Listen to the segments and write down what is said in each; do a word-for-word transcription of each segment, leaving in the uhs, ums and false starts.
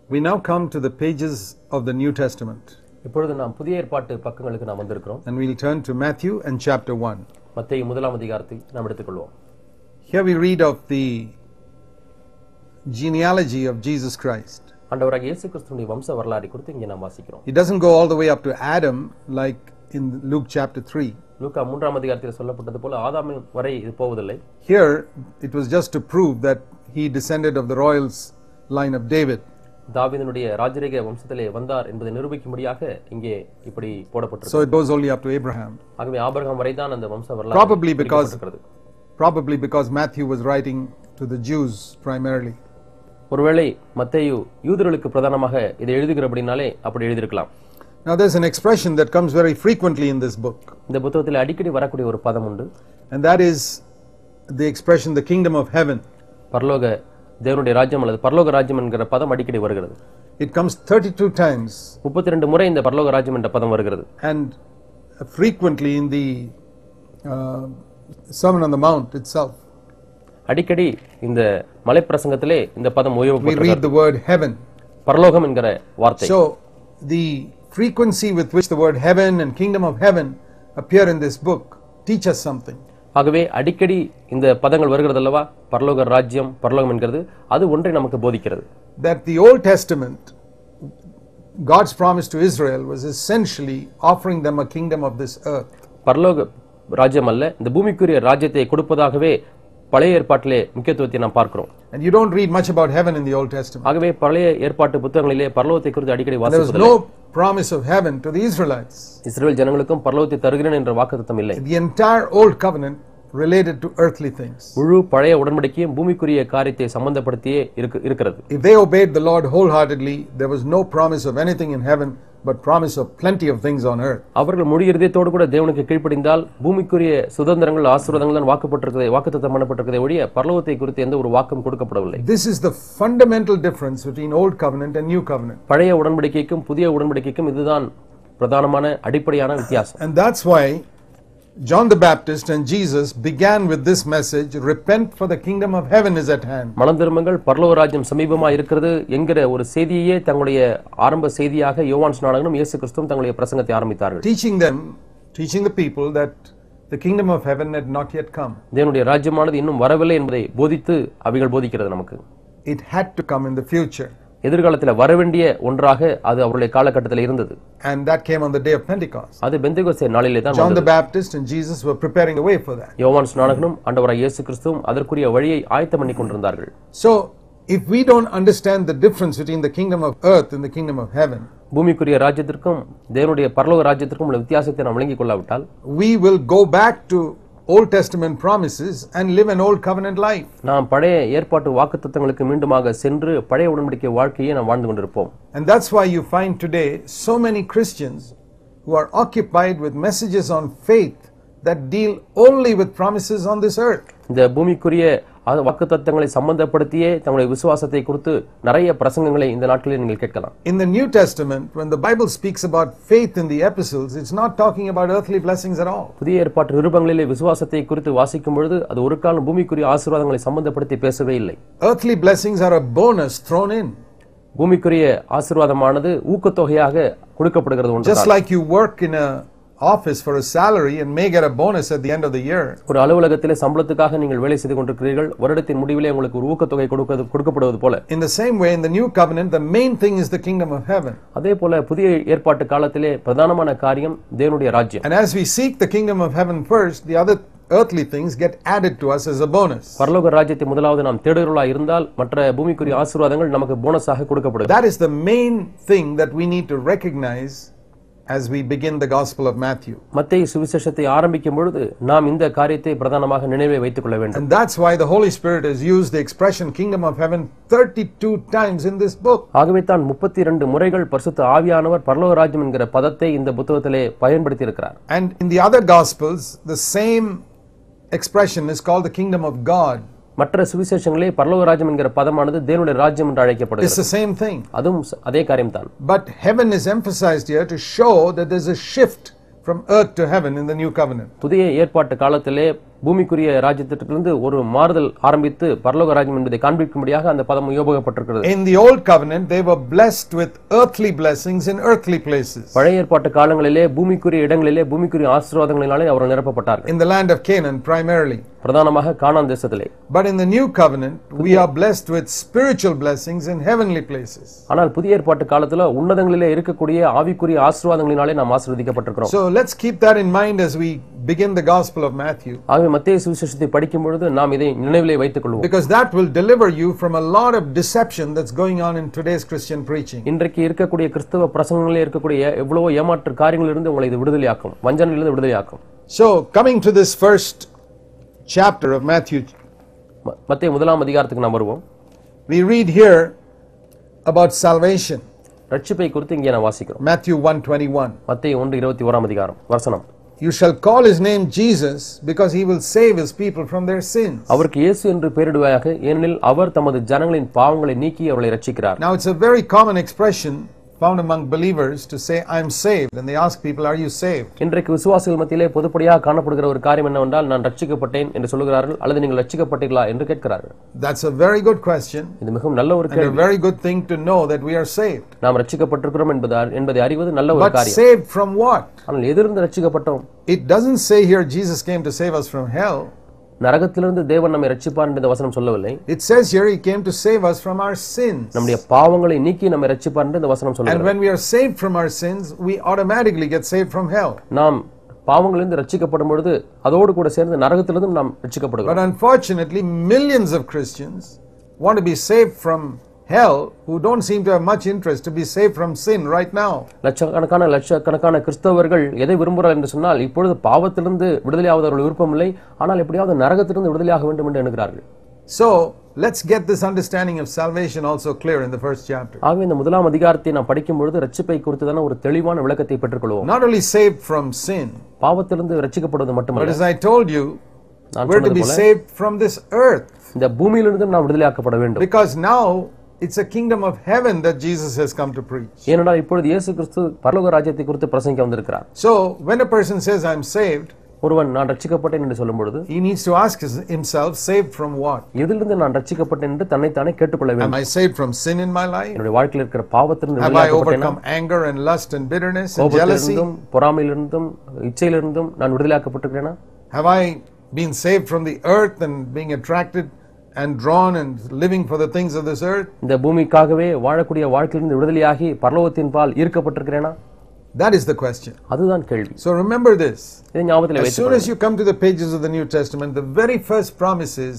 We now come to the pages of the New Testament. இப்பொழுது நாம் புதிய ஏற்பாட்டு பக்கங்களுக்கு நாம் வந்திருக்கிறோம். And we'll turn to Matthew and chapter one. மத்தேயு முதலாம் அதிகாரத்தை நாம் எடுத்துக்கொள்வோம். Here we read of the genealogy of Jesus Christ. ஆண்டவராகிய இயேசு கிறிஸ்துவின் வம்ச வரலாறை குறித்து இங்கே நாம் வாசிக்கிறோம். It doesn't go all the way up to Adam like in Luke chapter three. லூக்கா மூன்றாம் அதிகாரத்தில் சொல்லப்பட்டது போல ஆதாம் வரை இது போவதில்லை. Here it was just to prove that he descended of the royal line of David. தாவீதினுடைய ராஜரீக வம்சத்திலே வந்தார் என்பதை நிரூபிக்கும்படியாக இங்கே இப்படி போடப்பட்டிருக்கிறது. So it goes only up to Abraham. ஆகவே ஆபிரகாம் வரை தான் அந்த வம்ச வரலாறு Probably because probably because Matthew was writing to the Jews primarily. ஒருவேளை மத்தேயு யூதர்களுக்கு பிரதானமாக இதை எழுதுகிறபடினாலே அப்படி எழுதியிருக்கலாம். Now there's an expression that comes very frequently in this book. இந்த புத்தகத்தில் அடிக்கடி வரக்கூடிய ஒரு பதம் உண்டு. And that is the expression the kingdom of heaven. பரலோக தேவனுடைய ராஜ்யம் அல்லது பரலோக ராஜ்யம் என்கிற பதம் அடிக்கடி வருகிறது. It comes thirty-two times. முப்பத்தி இரண்டு முறை இந்த பரலோக ராஜ்யம் என்ற பதம் வருகிறது. And frequently in the uh, Sermon on the Mount itself. அடிக்கடி இந்த மலை பிரசங்கத்திலே இந்த பதம் We read the word heaven. பரலோகம் என்கிற வார்த்தை. So the frequency with which the word heaven and kingdom of heaven appear in this book teach us something. ஆகவே அடிக்கடி இந்த பதங்கள் வருகிறது அல்லவா, பரலோக ராஜ்யம் பரலோகம் என்கிறது, அது ஒன்றை நமக்கு போதிக்கிறது. That the Old Testament, God's promise to Israel was essentially offering them a kingdom of this earth. பரலோக ராஜ்யம் அல்ல, இந்த பூமிக்குரிய ராஜ்யத்தை கொடுப்பதாகவே பழைய ஏற்பாட்டிலே முக்கியத்துவத்தை நாம் பார்க்கிறோம். And you don't read much about heaven in the Old Testament. ஆகவே பழைய ஏற்பாட்டு புத்தகங்களிலே பரலோகத்தை குறித்து அடிக்கடி வாசிப்பதில்லை. There was no promise of heaven to the Israelites. இஸ்ரவேல் ஜனங்களுக்கும் பரலோகத்தை தருகிறேன் என்ற வாக்குத்தத்தம் இல்லை. The entire Old Covenant related to earthly things. முழு பழைய உடன்படிக்கையும் பூமிக்குரிய காரியத்தை சம்பந்தப்படுத்தியே இருக்கிறது. If they obeyed the Lord wholeheartedly, there was no promise of anything in heaven but promise of plenty of things on earth. அவர்கள் முழு இதயத்தோடு கூட தேவனுக்கு கீழ்ப்படிந்தால் பூமிக்குரிய சுதந்திரங்கள் ஆசீர்வாதங்கள் தான் வாக்குப்பட்டிருக்கிறது, வாக்குத்தத்தம் பண்ணப்பட்டிருக்கிறதை ஒழிய பரலோகத்தை குறித்து எந்த ஒரு வாக்கும் கொடுக்கப்படவில்லை. This is the fundamental difference between Old Covenant and New Covenant. பழைய உடன்படிக்கைக்கும் புதிய உடன்படிக்கைக்கும் இதுதான் பிரதானமான அடிப்படையான வித்தியாசம். And that's why John the Baptist and Jesus began with this message, repent for the kingdom of heaven is at hand. மனம் திரும்புங்கள், பரலோக ராஜ்யம் சமீபமா இருக்கிறது என்கிற ஒரு செய்தியே தங்களுடைய ஆரம்ப செய்தியாக யோவான் ஸ்நானகனும் இயேசு கிறிஸ்துவும் தங்களுடைய பிரசங்கத்தை ஆரம்பித்தார்கள். Teaching them, teaching the people that the kingdom of heaven had not yet come. தேவனுடைய ராஜ்யமானது இன்னும் வரவில்லை என்பதை போதித்து அவைகள் போதிக்கிறது நமக்கு. It had to come in the future. எதிர்காலத்தில் வரவேண்டிய ஒன்றாக அது அவருடைய காலகட்டத்தில் இருந்தது. And that came on the day of Pentecost. அது பெந்தெகோஸ்தே நாளிலே தான் John the Baptist and Jesus were preparing the way for that. யோவான் ஸ்நானகனும் ஆண்டவராகிய இயேசு கிறிஸ்துவும் அதற்குரிய வழியை ஆயத்தம் பண்ணி கொண்டிருந்தார்கள். So if we don't understand the difference between the kingdom of earth and the kingdom of heaven, பூமிக்குரிய ராஜ்யத்திற்கும் தேவனுடைய பரலோக ராஜ்யத்திற்கும் உள்ள வித்தியாசத்தை நாம் விளங்கிக் கொள்ளாவிட்டால் we will go back to Old Testament promises and live an old covenant life. நாம் பழைய ஏற்பாட்டு வாக்குத்தத்தங்களுக்கு மீண்டுமாக சென்று பழைய உடன்படிக்கை வாழ்க்கையை நாம் வாழ்ந்து கொண்டிருப்போம். And that's why you find today so many Christians who are occupied with messages on faith that deal only with promises on this earth. இந்த பூமிக்குரிய வாக்குத்தத்தங்களை சம்பந்தப்படுத்தியே தங்களுடைய விசுவாசத்தை குறித்து நிறைய பிரசங்கங்களை இந்த நாட்களில் நீங்கள் கேட்கலாம். In the New Testament, when the Bible speaks about faith in the epistles, it's not talking about earthly blessings at all. புதிய ஏற்பாட்டு நிருபங்களிலே விசுவாசத்தை குறித்து வாசிக்கும் பொழுது அது ஒரு காலம் பூமிக்குரிய ஆசீர்வாதங்களை சம்பந்தப்படுத்தி பேசவே இல்லை. Earthly blessings are a bonus thrown in. பூமிக்குரிய ஆசீர்வாதமானது ஊக்கத்தொகையாக கொடுக்கப்படுகிறது ஒன்று. Just like you work in a office for a salary and may get a bonus at the end of the year. ஒரு அலுவலகத்திலே சம்பளத்துக்காக நீங்கள் வேலை செய்து கொண்டிருக்கிறீர்கள், வருடத்தின் முடிவிலே உங்களுக்கு ஒரு ஊக்கத்தொகை கொடுக்கப்படுவது போல. In the same way, in the new covenant, the main thing is the kingdom of heaven. அதே போல புதிய ஏற்பாட்டு காலத்திலே பிரதானமான காரியம் தேவனுடைய ராஜ்யம். And as we seek the kingdom of heaven first, the other earthly things get added to us as a bonus. பரலோக ராஜ்யத்தை முதலாவது நாம் தேடுகிறவர்களாக இருந்தால் மற்ற பூமிக்குரிய ஆசீர்வாதங்கள் நமக்கு போனஸாக கொடுக்கப்படும். That is the main thing that we need to recognize as we begin the gospel of Matthew. மத்தேயு சுவிசேஷத்தை ஆரம்பிக்கும் பொழுது நாம் இந்த காரியத்தை பிரதானமாக நினைவில் வைத்துக் கொள்ள வேண்டும். And that's why the Holy Spirit has used the expression kingdom of heaven thirty-two times in this book. ஆகவே தான் முப்பத்தி இரண்டு முறைகள் பரிசுத்த ஆவியானவர் பரலோக ராஜ்யம் என்கிற பதத்தை இந்த புத்தகத்திலே பயன்படுத்தி இருக்கிறார். And in the other gospels the same expression is called the kingdom of God. மற்ற சுவிசேஷங்களே பரலோக ராஜ்யம் என்கிற பதமானது தேவனுடைய ராஜ்யம் என்று அழைக்கப்படுகிறது. It's the same thing. அதுவும் அதே காரியம் தான். But heaven is emphasized here to show that there's a shift from earth to heaven in the new covenant. புதிய ஏற்பாட்டு காலத்திலே பூமிக்குரிய ராஜ்யத்திலிருந்து ஒரு மாறுதல் ஆரம்பித்து பரலோக ராஜ்யம் என்பதை காண்பிக்கும்படியாக அந்த பதம் உபயோகப்பட்டிருக்கிறது. In the old covenant they were blessed with earthly blessings in earthly places. பழைய ஏற்பாட்டு காலங்களிலே பூமிக்குரிய இடங்களிலே பூமிக்குரிய ஆசீர்வாதங்களினாலே அவர்கள் நிரப்பப்பட்டார்கள். In the land of Canaan primarily. பிரதானமாக கானான் தேசத்திலே. But in the new covenant we are blessed with spiritual blessings in heavenly places. ஆனால் புதிய ஏற்பாட்டு காலத்துல உன்னதங்களிலே இருக்கக்கூடிய ஆவிக்குரிய ஆசீர்வாதங்களினாலே நாம் ஆசீர்வதிக்கப்பட்டிருக்கிறோம். So let's keep that in mind as we begin the gospel of Matthew. ஆகவே மத்தேயு சுவிசேஷத்தை படிக்கும் பொழுது நாம் இதை நினைவிலே வைத்துக் கொள்வோம். Because that will deliver you from a lot of deception that's going on in today's Christian preaching. இன்றைக்கு இருக்கக்கூடிய கிறிஸ்தவ பிரசங்கங்களிலே இருக்கக்கூடிய எவ்வளவோ ஏமாற்று காரியங்களிலிருந்து உங்களை இது விடுதலையாக்கும், வஞ்சனையிலிருந்து விடுதலையாக்கும். So coming to this first chapter of Matthew, மத்தேயு முதலாம் அதிகாரத்துக்கு நாம் வருவோம். we read here about salvation. ரட்சிப்பை குறித்து இங்கே நான் வாசிக்கிறோம். Matthew one twenty-one. மத்தேயு ஒன்று இருபத்தி ஒன்றாம் அதிகாரம் வசனம். You shall call his name Jesus because he will save his people from their sins. அவருக்கு இயேசு என்று பெயரிடுவாயாக, ஏனெனில் அவர் தமது ஜனங்களின் பாவங்களை நீக்கி அவர்களை ரட்சிக்கிறார். Now it's a very common expression found among believers to say I am saved, and they ask people, are you saved? இன்றைக்கு விசுவாசிகள் மத்தியிலே பொதுப்படியாக காணப்படுகிற ஒரு காரியம் என்னவென்றால் நான் ரட்சிக்கப்பட்டேன் என்று சொல்கிறார்கள், அல்லது நீங்கள் ரட்சிக்கப்பட்டீர்களா என்று கேட்கிறார்கள். That's a very good question. இது மிகவும் நல்ல ஒரு கேள்வி. And a very good thing to know that we are saved. நாம் ரட்சிக்கப்பட்டிருக்கிறோம் என்பது என்பதை அறிவது நல்ல ஒரு காரியம். But saved from what? ஆனால் எதிலிருந்து ரட்சிக்கப்பட்டோம்? It doesn't say here Jesus came to save us from hell. நரகத்திலிருந்து தேவன் நம்மை ரட்சிப்பார் என்று வசனம் சொல்லவில்லை. It says here he came to save us from our sins. நம்முடைய பாவங்களை நீக்கி நம்மை ரட்சிப்பார் என்று வசனம் சொல்லுகிறது. And when we are saved from our sins, we automatically get saved from hell. நாம் பாவங்களிலிருந்து ரட்சிக்கப்படும் பொழுது அதோடு கூட சேர்ந்து நரகத்திலிருந்து நாம் ரட்சிக்கப்படுகிறோம். But unfortunately millions of Christians want to be saved from hell who don't seem to have much interest to be saved from sin right now. லட்சக்கணக்கான லட்சக்கணக்கான கிறிஸ்தவர்கள் எதை விரும்புகிறார்கள் என்று சொன்னால் இப்பொழுது பாவத்திலிருந்து விடுதலையாவதற்கு விருப்பமில்லை, ஆனால் எப்படியாவது நரகத்திலிருந்து விடுதலையாக வேண்டும் என்று எண்ணுகிறார்கள். So let's get this understanding of salvation also clear in the first chapter. ஆகவே இந்த முதலாம் அதிகாரத்தை நாம் படிக்கும் பொழுது ரட்சிப்பை குறித்ததான ஒரு தெளிவான விளக்கத்தை பெற்றுக்கொள்வோம். Not only saved from sin, பாவத்திலிருந்து ரட்சிக்கப்படுவது மட்டுமல்ல, but as I told you, we're to be saved from this earth. இந்த பூமியிலிருந்து நாம் விடுதலையாக்கப்பட வேண்டும். Because now it's a kingdom of heaven that Jesus has come to preach. ஏனென்றால் இப்பொழுது இயேசு கிறிஸ்து பரலோக ராஜ்யத்தை குறித்து பிரசங்கிக்க வந்திருக்கிறார். So when a person says I'm saved, ஒருவன் நான் ரட்சிக்கப்பட்டேன் என்று சொல்லும் பொழுது he needs to ask himself, saved from what? எதிலிருந்து நான் ரட்சிக்கப்பட்டேன் என்று தன்னை தானே கேட்டுக்கொள்ள வேண்டும். Am I saved from sin in my life? என்னுடைய வாழ்க்கையில் இருக்கிற பாவத்திலிருந்து Have I overcome anger and lust and bitterness and jealousy? பொறாமையிலிருந்தும் இச்சையிலிருந்தும் நான் விடுதலையாக்கப்பட்டிருக்கிறேனா? Have I been saved from the earth and being attracted and drawn and living for the things of this earth? இந்த பூமிக்காகவே வாழக்கூடிய வாழ்க்கையிலிருந்து விடுதலையாகி பரலோகத்தின் பால் ஈர்க்கப்பட்டிருக்கிறேனா? That is the question. அதுதான் கேள்வி. So remember this. இதை ஞாபகத்தில் As வைத்துக் soon as you come to the pages of the New Testament, the very first promise is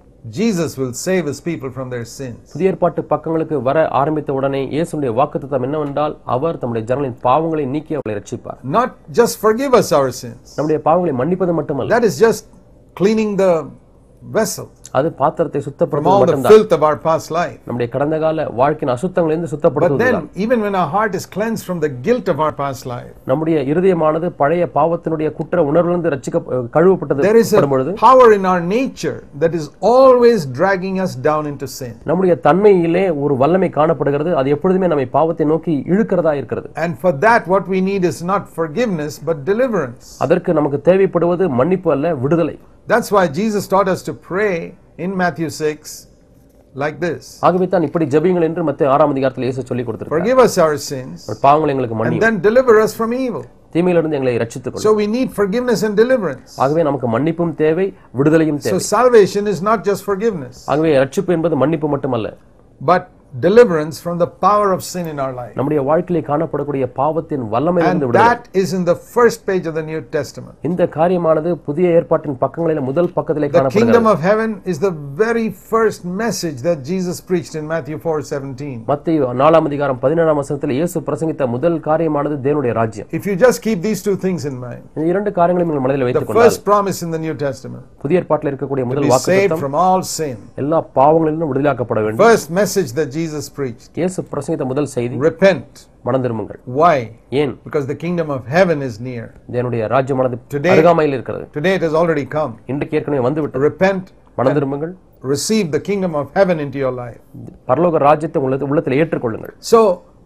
Jesus will save his people from their sins. புதிய ஏற்பாட்டு பக்கங்களுக்கு வர ஆரம்பித்த உடனே இயேசுவுடைய வாக்குத்தத்தம் என்னவென்றால் அவர் தம்முடைய ஜனங்களின் பாவங்களை நீக்கி அவர்களை ரட்சிப்பார். Not just forgive us our sins. நம்முடைய பாவங்களை மன்னிப்பது மட்டுமல்ல. That is just cleaning the vessel அது பாத்திரத்தை from சுத்தப்படுத்துவது all the மட்டும்தான். filth of our past life. நம்முடைய கடந்த கால வாழ்க்கையின் அசுத்தங்களிலிருந்து But சுத்தப்படுத்துவதுதான். then even when our heart is cleansed from the guilt of our past life, நம்முடைய இருதயமானது பழைய பாவத்தினுடைய குற்ற உணர்விலிருந்து ரட்சிக்க கழுவப்பட்டது there is a பொழுது power in our nature that is always dragging us down into sin. நம்முடைய தன்மையிலே ஒரு வல்லமை காணப்படுகிறது, அது எப்பொழுதுமே நம்மை பாவத்தை நோக்கி இழுக்கிறதா இருக்கிறது. And for that what we need is not forgiveness but deliverance. அதற்கு நமக்கு தேவைப்படுவது மன்னிப்பு அல்ல, விடுதலை. That's why Jesus taught us to pray in Matthew six like this. ஆகவே தான் இப்படி ஜெபியுங்கள் என்று மத்தேயு ஆறாம் அதிகாரத்தில் இயேசு சொல்லிக் கொடுத்திருக்கிறார். Forgive us our sins பாவங்களை எங்களுக்கு and மன்னியும், then deliver us from evil. தீமையிலிருந்து எங்களை ரட்சித்துக் கொள்ளும். So we need forgiveness and deliverance. ஆகவே நமக்கு மன்னிப்பும் தேவை, விடுதலையும் So தேவை. salvation is not just forgiveness, ஆகவே ரட்சிப்பு என்பது மன்னிப்பு மட்டுமல்ல, but deliverance from the power of sin in our life. நம்முடைய வாழ்க்கையிலே காணப்படக்கூடிய பாவத்தின் வல்லமையிலிருந்து And விடுதலை. that is in the first page of the New Testament. இந்த காரியமானது புதிய ஏற்பாட்டின் பக்கங்களிலே முதல் பக்கத்திலே The kingdom காணப்படுகிறது. of heaven is the very first message that Jesus preached in Matthew four seventeen. மத்தேயு நாலாம் அதிகாரம் பதினேழாம் வசனத்தில் இயேசு பிரசங்கித்த முதல் காரியமானது தேவனுடைய ராஜ்யம். If you just keep these two things in mind, இந்த இரண்டு காரியங்களையும் நீங்கள் மனதில் the வைத்துக் கொண்டால் first promise in the New Testament, புதிய ஏற்பாட்டில் இருக்கக்கூடிய to முதல் be saved வாக்குத்தத்தம் from all sin. எல்லா பாவங்களிலிருந்தும் விடுதலையாக்கப்பட வேண்டும். First message that Jesus preached, இயேசு பிரசங்கித்த முதல் செய்தி repent. மனம் திரும்புங்கள். Why? ஏன்? Because the kingdom of heaven is near. தேவனுடைய ராஜ்யமானது Today- அருகாமையில் இருக்கிறது. Today it has already come. இன்றைக்கு ஏற்கனவே வந்து விட்டது. Repent, மனம் திரும்புங்கள். receive the kingdom of heaven into your life. பரலோக ராஜ்யத்தை உள்ளத்தில் உள்ளத்தில் ஏற்றுக்கொள்ளுங்கள். So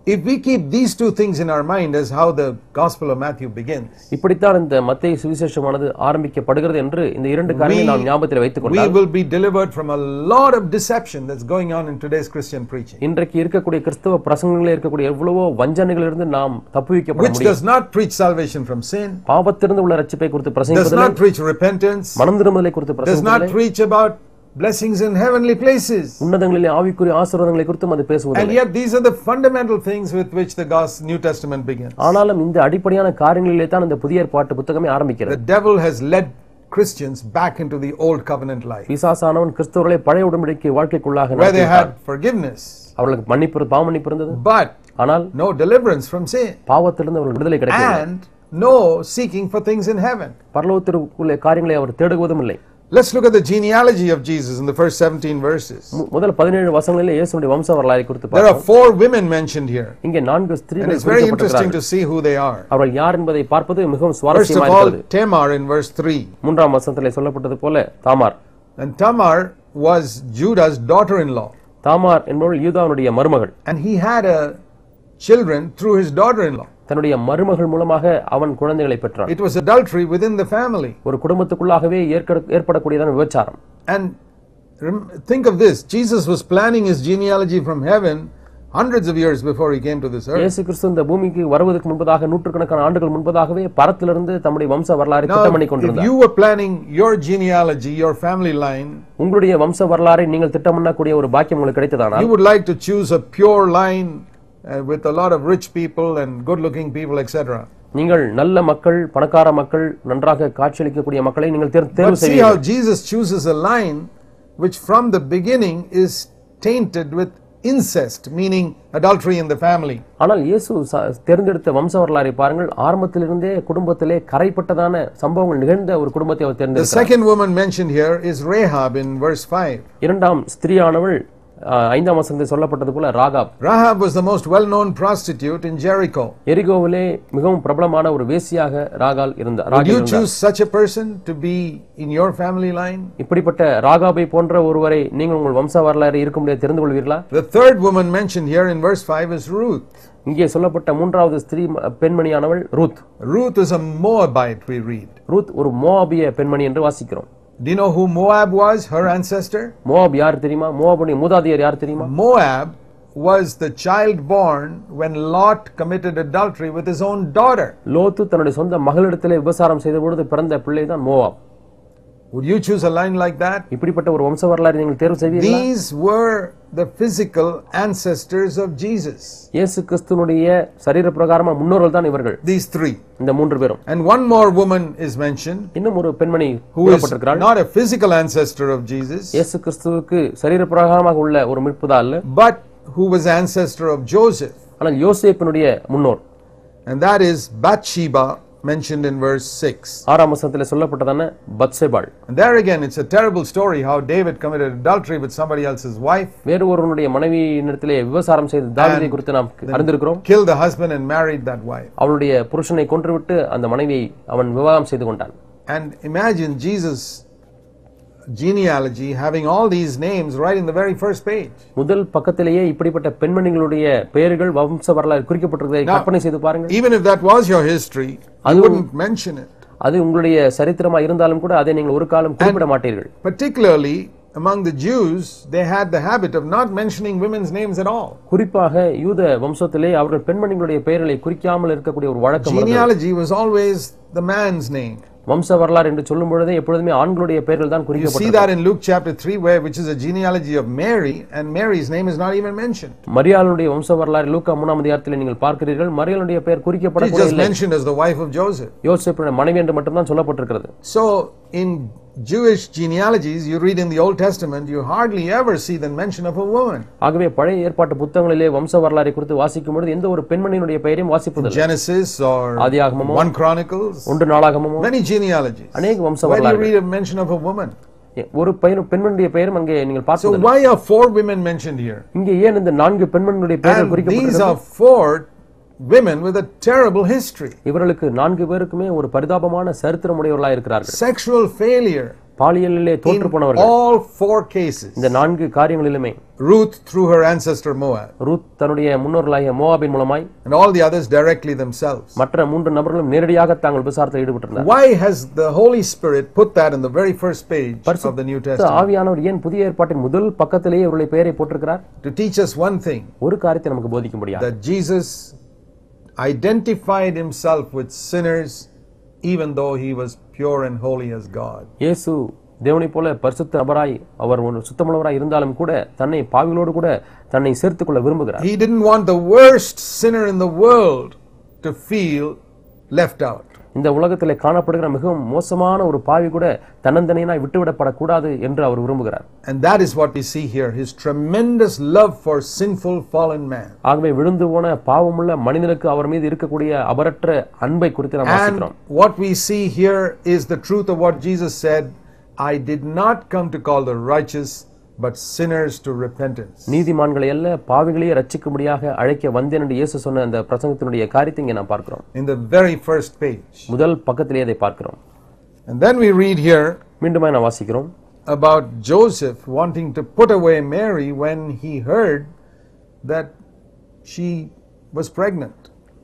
if we keep these two things in our mind as how the Gospel of Matthew begins, இப்படித்தான் இந்த மத்தேயு சுவிசேஷமானது ஆரம்பிக்கப்படுகிறது என்று இந்த இரண்டு காரியங்களை நாம் ஞாபகத்தில் வைத்துக் we கொண்டால் will be delivered from a lot of deception that's going on in today's Christian preaching, இன்றைக்கு இருக்கக்கூடிய கிறிஸ்தவ பிரசங்கங்களில் இருக்கக்கூடிய எவ்வளவோ வஞ்சனைகளிலிருந்து நாம் தப்புவிக்கப்பட which முடியும். does not preach salvation from sin, பாவத்திலிருந்து உள்ள ரட்சிப்பை குறித்து does பிரசங்கிப்பதில்லை, not preach repentance, மனம் திரும்புதலை குறித்து does not பிரசங்கிப்பதில்லை, preach about blessings in heavenly places. உன்னதங்களிலே ஆவிக்குரிய ஆசீர்வாதங்களை குறித்தும் அது And பேசுவதில்லை. yet these are the fundamental things with which the Gospel New Testament begins. ஆனாலும் இந்த அடிப்படையான காரியங்களிலே தான் இந்த புதிய ஏற்பாட்டு புத்தகமே The ஆரம்பிக்கிறது. devil has led Christians back into the old covenant life, பிசாசானவன் கிறிஸ்தவர்களை பழைய உடன்படிக்கை வாழ்க்கைக்குள்ளாக where they நடத்திவிட்டான். had forgiveness, அவர்களுக்கு மன்னிப்பு பாவ மன்னிப்பு இருந்தது, but ஆனால் no deliverance from sin, பாவத்திலிருந்து அவர்கள் விடுதலை கிடைக்கவில்லை. and no seeking for things in heaven. பரலோகத்திற்குள்ள காரியங்களை அவர் தேடுவதும் இல்லை. Let's look at the genealogy of Jesus in the first seventeen verses. மு- முதல் பதினேழு வசனங்களிலே இயேசுவின் வம்ச வரலாறை குறித்து There are பார்ப்போம். four women mentioned here, இங்கே நான்கு and ஸ்திரீகள் it's very interesting குறிப்பிடப்பட்டிருக்கிறார்கள். to see who they are. அவர்கள் யார் என்பதை பார்ப்பது மிகவும் First of சுவாரஸ்யமாக all, இருக்கிறது. Tamar in verse three. மூன்றாம் வசனத்திலே சொல்லப்பட்டது போல Tamar. And Tamar was Judah's daughter-in-law, Tamar என்பவள் யூதாவுடைய மருமகள். and he had a children through his daughter-in-law. தன்னுடைய மருமகள் மூலமாக அவன் குழந்தைகளை பெற்றான். It was adultery within the family. ஒரு குடும்பத்துக்குள்ளாகவே ஏற்க- ஏற்படக்கூடியதான விபச்சாரம். And rem- think of this, Jesus was planning his genealogy from heaven hundreds of years before he came to this earth. இயேசு கிறிஸ்து இந்த பூமிக்கு வருவதற்கு முன்பதாக நூற்றுக்கணக்கான ஆண்டுகள் முன்பதாகவே பரத்திலிருந்து தம்முடைய வம்ச வரலாறை Now, திட்டம் பண்ணி if கொண்டிருந்தார். you were planning your genealogy, your family line, உங்களுடைய வம்ச வரலாறை நீங்கள் திட்டம் பண்ணக்கூடிய ஒரு பாக்கியம் உங்களுக்கு கிடைத்ததானால் you would like to choose a pure line uh, with a lot of rich people and good-looking people, et cetera. நீங்கள் நல்ல மக்கள், பணக்கார மக்கள், நன்றாக காட்சியளிக்கக்கூடிய மக்களை நீங்கள் தேர்- But தேர்வு see how செய்வீர்கள். Jesus chooses a line which from the beginning is tainted with incest, meaning adultery in the family. ஆனால் இயேசு ச- தேர்ந்தெடுத்த வம்ச வரலாறை பாருங்கள். ஆரம்பத்திலிருந்தே குடும்பத்திலே கரைப்பட்டதான சம்பவங்கள் நிகழ்ந்த ஒரு குடும்பத்தை அவர் The தேர்ந்தெடுத்தார். second woman mentioned here is Rahab in verse five. இரண்டாம் ஸ்திரீயானவள் ஆ, ஐந்தாம் வசனத்தில் சொல்லப்பட்டது போல Rahab. Rahab was the most well-known prostitute in Jericho. எரிகோவிலே மிகவும் பிரபலமான ஒரு வேசியாக ராகால் இருந்தார். Would ராகேல் you இருந்தார். choose such a person to be in your family line? இப்படிப்பட்ட ராகாபை போன்ற ஒருவரை நீங்கள் உங்கள் வம்ச வரலாறு இருக்கும்படியாக தெரிந்து கொள்வீர்களா? The third woman mentioned here in verse five is Ruth. இங்கே சொல்லப்பட்ட மூன்றாவது ஸ்திரீ பெண்மணியானவள் Ruth. Ruth is a Moabite, we read. Ruth ஒரு மோவாபிய பெண்மணி என்று வாசிக்கிறோம். Do you know who Moab was, her ancestor? மோவாப் யார் தெரியுமா? மோவாபுடைய மூதாதையர் யார் தெரியுமா? Moab was the child born when Lot committed adultery with his own daughter. லோத்து தன்னுடைய சொந்த மகளிடத்திலே விபசாரம் செய்த பொழுது பிறந்த பிள்ளை தான் மோவாப். Would you choose a line like that? இப்படிப்பட்ட ஒரு வம்ச வரலாறு நீங்கள் தேர்வு செய்வீர்களா? These were the physical ancestors of Jesus. இயேசு கிறிஸ்துனுடைய சரீர பிரகாரமா முன்னோர்கள் தான் இவர்கள், These three. இந்த மூன்று பேரும். And one more woman is mentioned இன்னும் ஒரு பெண்மணி who is கூறப்பட்டிருக்கிறாள். not a physical ancestor of Jesus, இயேசு கிறிஸ்துவுக்கு சரீர பிரகாரமாக உள்ள ஒரு மீட்புதா அல்ல, but who was ancestor of Joseph. ஆனால் யோசேப்பினுடைய முன்னோர். And that is Bathsheba, mentioned in verse six. ஆறாம் வசனத்திலே சொல்லப்பட்டதான பத்சேபாள். And there again, it's a terrible story how David committed adultery with somebody else's wife, வேறு ஒருவனுடைய மனைவியினிடத்திலே விபசாரம் செய்த தாவீதை குறித்து நாம் அறிந்திருக்கிறோம். killed the husband and married that wife. அவளுடைய புருஷனை கொன்றுவிட்டு அந்த மனைவியை அவன் விவாகம் செய்து கொண்டான். And imagine Jesus' genealogy having all these names right in the very first page. முதல் பக்கத்திலேயே இப்படிப்பட்ட பெண்மணிகளுடைய பெயர்கள் வம்ச வரலாறு குறிக்கப்பட்டிருக்கிறதை கற்பனை செய்து பாருங்கள். Even if that was your history, you wouldn't mention it. அது உங்களுடைய சரித்திரமா இருந்தாலும் கூட அதை நீங்கள் ஒரு காலம் குறிப்பிட மாட்டீர்கள். Particularly among the Jews, they had the habit of not mentioning women's names at all. குறிப்பாக யூத வம்சத்திலே அவர்கள் பெண்மணிகளுடைய பெயர்களை குறிக்காமல் இருக்கக்கூடிய ஒரு வழக்கம் இருந்தது. Genealogy was always the man's name. வம்ச வரலாறு என்று சொல்லும் பொழுதே எப்பொழுதுமே ஆண்களுடைய பெயர்கள் தான் You see குறிக்கப்பட்டது. that in Luke chapter three, where which is a genealogy of Mary, and Mary's name is not even mentioned. மரியாளுடைய வம்ச வரலாறு லூக்கா மூணாம் அதிகாரத்தில் நீங்கள் பார்க்கிறீர்கள். மரியாளுடைய பெயர் She's குறிக்கப்படக்கூட just இல்லை. mentioned as the wife of Joseph. யோசேப்புடைய மனைவி என்று மட்டும்தான் சொல்லப்பட்டிருக்கிறது. So in Jewish genealogies, you read in the Old Testament, you hardly ever see the mention of a woman. ஆகவே பழைய ஏற்பாட்டு புத்தகங்களிலே வம்ச வரலாறை குறித்து வாசிக்கும் பொழுது எந்த ஒரு பெண்மணியினுடைய பெயரையும் வாசிப்பதில்லை. Genesis or ஆதியாகமமோ, one Chronicles, ஒன்று நாளாகமமோ, many genealogies. அநேக வம்ச Where do you வரலாறு. read a mention of a woman? ஒரு பெயர் பெண்மணியுடைய பெயரும் அங்கே நீங்கள் So பார்ப்பதில்லை. why are four women mentioned here? இங்கே ஏன் இந்த நான்கு பெண்மணியுடைய பெயர்கள் And these குறிக்கப்பட்டிருக்கிறது? are four women with a terrible history. இவர்களுக்கு நான்கு பேருக்குமே ஒரு பரிதாபமான சரித்திரமுடையவர்களாக இருக்கிறார்கள். Sexual failure. பாலியலிலே தோற்று போனவர்கள். all four cases, இந்த நான்கு காரியங்களிலுமே Ruth through her ancestor Moab, Ruth தன்னுடைய முன்னோர்களாகிய மோவாபின் மூலமாய், and all the others directly themselves. மற்ற மூன்று நபர்களும் நேரடியாக தாங்கள் விசாரத்தில் ஈடுபட்டிருந்தார். Why has the Holy Spirit put that in the very first page of the New Testament? ஆவியானவர் ஏன் புதிய ஏற்பாட்டின் முதல் பக்கத்திலேயே அவருடைய பெயரை போட்டிருக்கிறார்? To teach us one thing, ஒரு காரியத்தை நமக்கு போதிக்க முடியாது. that Jesus identified himself with sinners even though he was pure and holy as God. இயேசு தேவனைப் போல பரிசுத்த நபராய், அவர் ஒரு சுத்தமுள்ளவராய் இருந்தாலும் கூட தன்னை பாவிகளோடு கூட தன்னை சேர்த்துக் கொள்ள விரும்புகிறார். He didn't want the worst sinner in the world to feel left out. இந்த உலகத்திலே காணப்படுகிற மிகவும் மோசமான ஒரு பாவி கூட தன்னந்தனியாய் விட்டுவிடப்படக்கூடாது என்று அவர் விரும்புகிறார். And that is what we see here, his tremendous love for sinful fallen man. ஆகவே விழுந்து போன பாவமுள்ள மனிதனுக்கு அவர் மீது இருக்கக்கூடிய அபரற்ற அன்பை குறித்து நாம் வாசிக்கிறோம். And what we see here is the truth of what Jesus said, I did not come to call the righteous but sinners to repentance. நீதிமான்களை அல்ல பாவிகளையே ரட்சிக்கும்படியாக அழைக்க வந்தேன் என்று இயேசு சொன்ன அந்த பிரசங்கத்தினுடைய காரியத்தை இங்கே நாம் பார்க்கிறோம். In the very first page. முதல் பக்கத்திலேயே அதை பார்க்கிறோம். And then we read here மீண்டுமாய் நாம் வாசிக்கிறோம் about Joseph wanting to put away Mary when he heard that she was pregnant.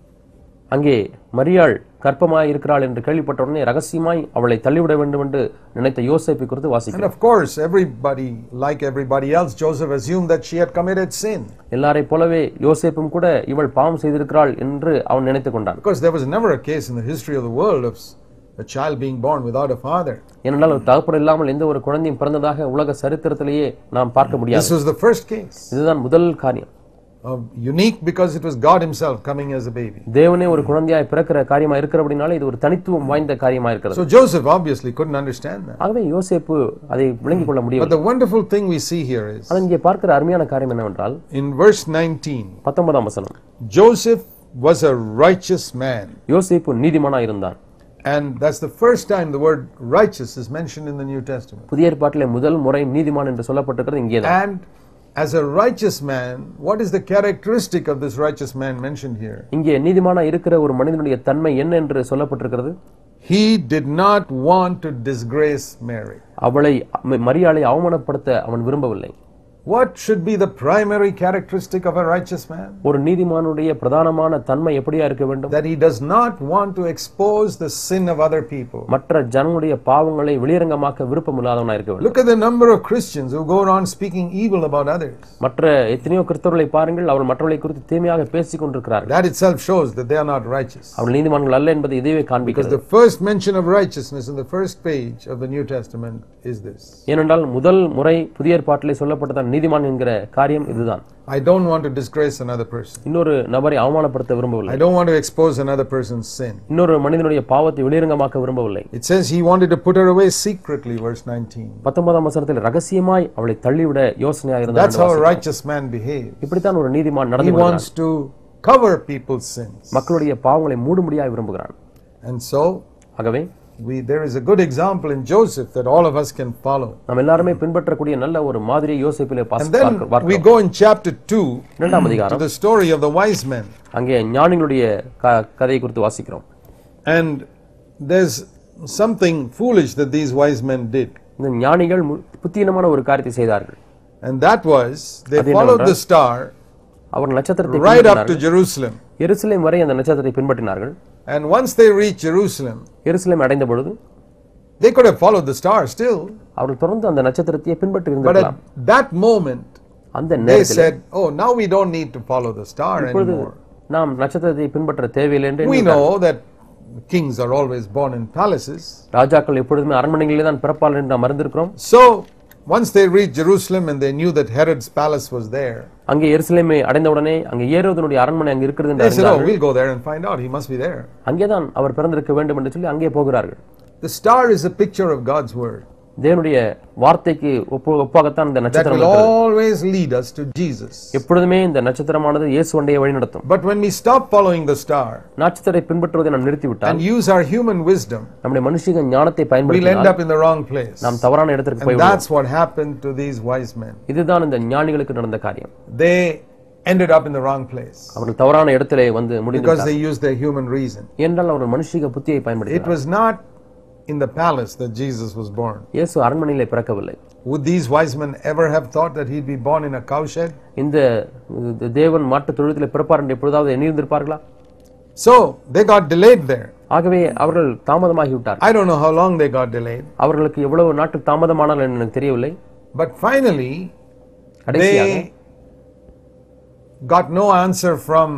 அங்கே மரியாள் கர்ப்பமாய் இருக்கிறாள் என்று கேள்விப்பட்ட உடனே ரகசியமாய் அவளை தள்ளிவிட வேண்டும் என்று நினைத்த யோசேப்பை குறித்து வாசிக்கிறோம். And of course everybody, like everybody else, Joseph assumed that she had committed sin. எல்லாரை போலவே யோசேப்பும் கூட இவள் பாவம் செய்திருக்கிறாள் என்று அவன் நினைத்துக் கொண்டான். Because there was never a case in the history of the world of a child being born without a father. ஏனென்றால் ஒரு தகப்பன் இல்லாமல் எந்த ஒரு குழந்தையும் பிறந்ததாக உலக சரித்திரத்திலேயே நாம் பார்க்க முடியாது. This was the first case. இதுதான் முதல் காரியம். Uh, unique because it was God himself coming as a baby. தேவனே ஒரு குழந்தையாய் பிறக்கிற காரியமா இருக்கிறபடினால இது ஒரு தனித்துவம் வாய்ந்த காரியமா இருக்கிறது. So Joseph obviously couldn't understand that. ஆகவே யோசேப்பு அதை விளங்கிக் கொள்ள முடியவில்லை. But the wonderful thing we see here is, அத இங்கே பார்க்கிற அருமையான காரியம் என்னவென்றால், in verse nineteen, பத்தொன்பதாம் வசனம், Joseph was a righteous man. யோசேப்பு நீதிமானாய் இருந்தான். And that's the first time the word righteous is mentioned in the New Testament. புதிய ஏற்பாட்டிலே முதல் முறை நீதிமான் என்று சொல்லப்பட்டிருக்கிறது இங்கேதான். And as a righteous man, what is the characteristic of this righteous man mentioned here? இங்கே நீதிமானாய் இருக்கிற ஒரு மனிதனுடைய தன்மை என்ன என்று சொல்லப்பட்டிருக்கிறது? He did not want to disgrace Mary. அவளை மரியாளை அவமானப்படுத்த அவன் விரும்பவில்லை. What should be the primary characteristic of a righteous man? ஒரு நீதிமானுடைய பிரதானமான தன்மை எப்படியா இருக்க வேண்டும்? That he does not want to expose the sin of other people. மற்ற ஜனங்களுடைய பாவங்களை வெளியரங்கமாக்க விருப்பமில்லாதவனாய் இருக்க வேண்டும். Look at the number of Christians who go around speaking evil about others. மற்ற எத்தனையோ கிறிஸ்தவர்களை பாருங்கள், அவர்கள் மற்றவர்களை குறித்து தீமையாக பேசிக் கொண்டிருக்கிறார்கள். That itself shows that they are not righteous. அவர்கள் நீதிமான்கள் அல்ல என்பதை இதுவே காண்பிக்கிறது. Because the first mention of righteousness in the first page of the New Testament is this. ஏனென்றால் முதல் முறை புதிய ஏற்பாட்டிலே சொல்லப்பட்ட நீதிமான் என்கிற காரியம் இதுதான். I don't want to disgrace another person. இன்னொரு நபரை அவமானப்படுத்த விரும்பவில்லை. I don't want to expose another person's sin. இன்னொரு மனிதனுடைய பாவத்தை வெளியரங்கமாக்க விரும்பவில்லை. It says he wanted to put her away secretly, verse nineteen. பத்தொன்பதாம் வசனத்தில் ரகசியமாய் அவளை தள்ளிவிட யோசனையாக இருந்தார். That's how a righteous man behaves. இப்படித்தான் ஒரு நீதிமான் நடந்து He கொள்கிறான். wants to cover people's sins. மக்களுடைய பாவங்களை மூடும்படியாக விரும்புகிறான். And so ஆகவே we there is a good example in Joseph that all of us can follow. நாம் எல்லாரும் பின்பற்றக்கூடிய நல்ல ஒரு மாதிரியை யோசேப்பிலே And then we go in chapter two இரண்டாம் அதிகாரம், to the story of the wise men. அங்கே ஞானிகளுடைய கதையை குறித்து வாசிக்கிறோம். And there's something foolish that these wise men did. இந்த ஞானிகள் புத்தியீனமான ஒரு காரியத்தை செய்தார்கள். And that was they followed the star அவர் நட்சத்திரத்தை right up to Jerusalem. எருசலேம் வரை அந்த நட்சத்திரத்தை பின்பற்றினார்கள். And once they reached Jerusalem, எருசலேம் அடைந்த பொழுது they could have followed the star still. அவர்கள் தொடர்ந்து அந்த நட்சத்திரத்தை பின்பற்றி But இருந்திருக்கலாம். at that moment, அந்த they நேரத்தில் said, "Oh, now we don't need to follow the star anymore. நாம் நட்சத்திரத்தை பின்பற்ற தேவையில்லை என்று We know that kings are always born in palaces." ராஜாக்கள் எப்பொழுதுமே அரண்மனைகளிலே தான் பிறப்பார்கள் என்று நாம் அறிந்திருக்கிறோம். So once they reached Jerusalem and they knew that Herod's palace was there, அங்கே எருசலேமை அடைந்தவுடனே அங்கே ஏரோதனுடைய அரண்மனை அங்கே இருக்கிறது என்று they said, "Oh, அறிந்தார்கள். we'll go there and find out. He must be there." அங்கேதான் அவர் பிறந்திருக்க வேண்டும் என்று சொல்லி அங்கே போகிறார்கள். The star is a picture of God's word தேவனுடைய வார்த்தைக்கு ஒப்பாகத்தான் இந்த that நட்சத்திரம் will இருக்கிறது. always lead us to Jesus. எப்பொழுதுமே இந்த நட்சத்திரமானது இயேசு வண்டியை வழிநடத்தும். But when we stop following the star நட்சத்திரத்தை பின்பற்றுவதை நாம் நிறுத்திவிட்டால் and use our human wisdom, நம்முடைய மனுஷிக ஞானத்தை we'll end பயன்படுத்தினால் up in the wrong place. நாம் தவறான இடத்திற்கு And போய் that's what happened to these wise men. இதுதான் இந்த ஞானிகளுக்கு நடந்த காரியம். They ended up in the wrong place அவர்கள் தவறான இடத்திலே வந்து because முடிந்தார்கள். they used their human reason. என்றால் அவர்கள் மனுஷிக புத்தியை It பயன்படுத்தினார்கள். was not in the palace that Jesus was born. இயேசு அரண்மனையிலே பிறக்கவில்லை. Would these wise men ever have thought that he'd be born in a cowshed? இந்த தேவன் மாட்டு தொழுவத்திலே பிறப்பார் என்று எப்பொழுதாவது எண்ணியிருந்திருப்பார்களா? So they got delayed there. ஆகவே அவர்கள் தாமதமாகி விட்டார்கள். I don't know how long they got delayed. அவர்களுக்கு எவ்வளவு நாட்கள் தாமதமானார்கள் என்று எனக்கு தெரியவில்லை. But finally they got no answer from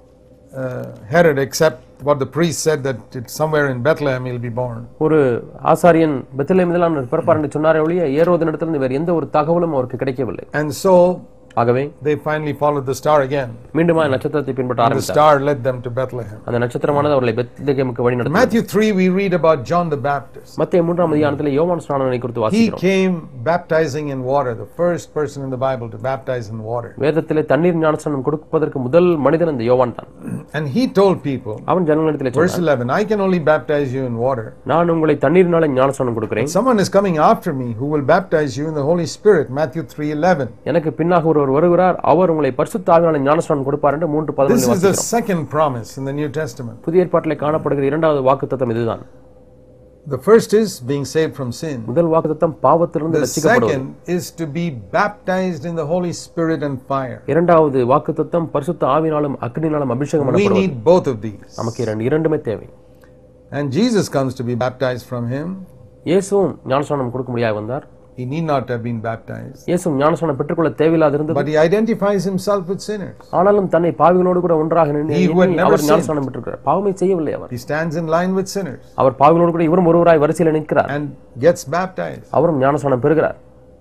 uh, Herod except what the priest said, that it's somewhere in Bethlehem he'll be born. ஒரு ஆசாரியன் பெத்லெஹேமில் அவர் பிறப்பார் என்று சொன்னாரே ஒழிய ஏரோதினிடத்திலிருந்து வேறு எந்த ஒரு தகவலும் அவருக்கு கிடைக்கவில்லை. And so ஆகவே they finally followed the star again. மீண்டும் நட்சத்திரத்தை பின்பற்ற The ஆரம்பித்தார். star led them to Bethlehem. அந்த நட்சத்திரமானது அவர்களை பெத்லெஹேமுக்கு In வழிநடத்தியது. Matthew three we read about John the Baptist. மத்தேயு மூன்றாம் அதிகாரத்திலே யோவான் ஸ்நானனை குறித்து He வாசிக்கிறோம். came baptizing in water, the first person in the Bible to baptize in water. வேதத்திலே தண்ணீர் ஞானஸ்நானம் கொடுப்பதற்கு முதல் மனிதன் இந்த யோவான் தான். And he told people, அவன் ஜனங்களிடத்திலே verse சொன்னான், eleven, I can only baptize you in water. நான் உங்களை தண்ணீரினாலே ஞானஸ்நானம் கொடுக்கிறேன். Someone is coming after me who will baptize you in the Holy Spirit. Matthew three eleven. எனக்கு பின்னாக ஒருவர் வருகிறார், அவர் உங்களை பரிசுத்த ஆவியாலே ஞானஸ்நானம் கொடுப்பார் என்று மூன்று பதினொன்று This is the வாசிக்கிறோம். second promise in the New Testament. புதிய ஏற்பாட்டிலே காணப்படுகிற இரண்டாவது வாக்குத்தத்தம் இதுதான். The first is being saved from sin. முதல் வாக்குத்தத்தம் பாவத்திலிருந்து The ரட்சிக்கப்படுவது. second is to be baptized in the Holy Spirit and fire. இரண்டாவது வாக்குத்தத்தம் பரிசுத்த ஆவியினாலும் அக்கினியினாலும் அபிஷேகம் We பண்ணப்படுவது. need both of these. நமக்கு இரண்டு இரண்டுமே தேவை. And Jesus comes to be baptized from him. இயேசுவும் ஞானஸ்நானம் கொடுக்க முடியாது வந்தார். He need not have been baptized. இயேசு ஞானஸ்நானம் பெற்றுக்கொள்ள தேவையில்லாது இருந்தது. But he identifies himself with sinners. ஆனாலும் தன்னை பாவிகளோடு கூட ஒன்றாக நின்று He who had never our sinned. ஞானஸ்நானம் பெற்றிருக்கிறார். பாவமே செய்யவில்லை அவர். He stands in line with sinners அவர் பாவிகளோடு கூட இவரும் ஒருவராய் வரிசையில் நிற்கிறார். and gets baptized. அவரும் ஞானஸ்நானம் பெறுகிறார்.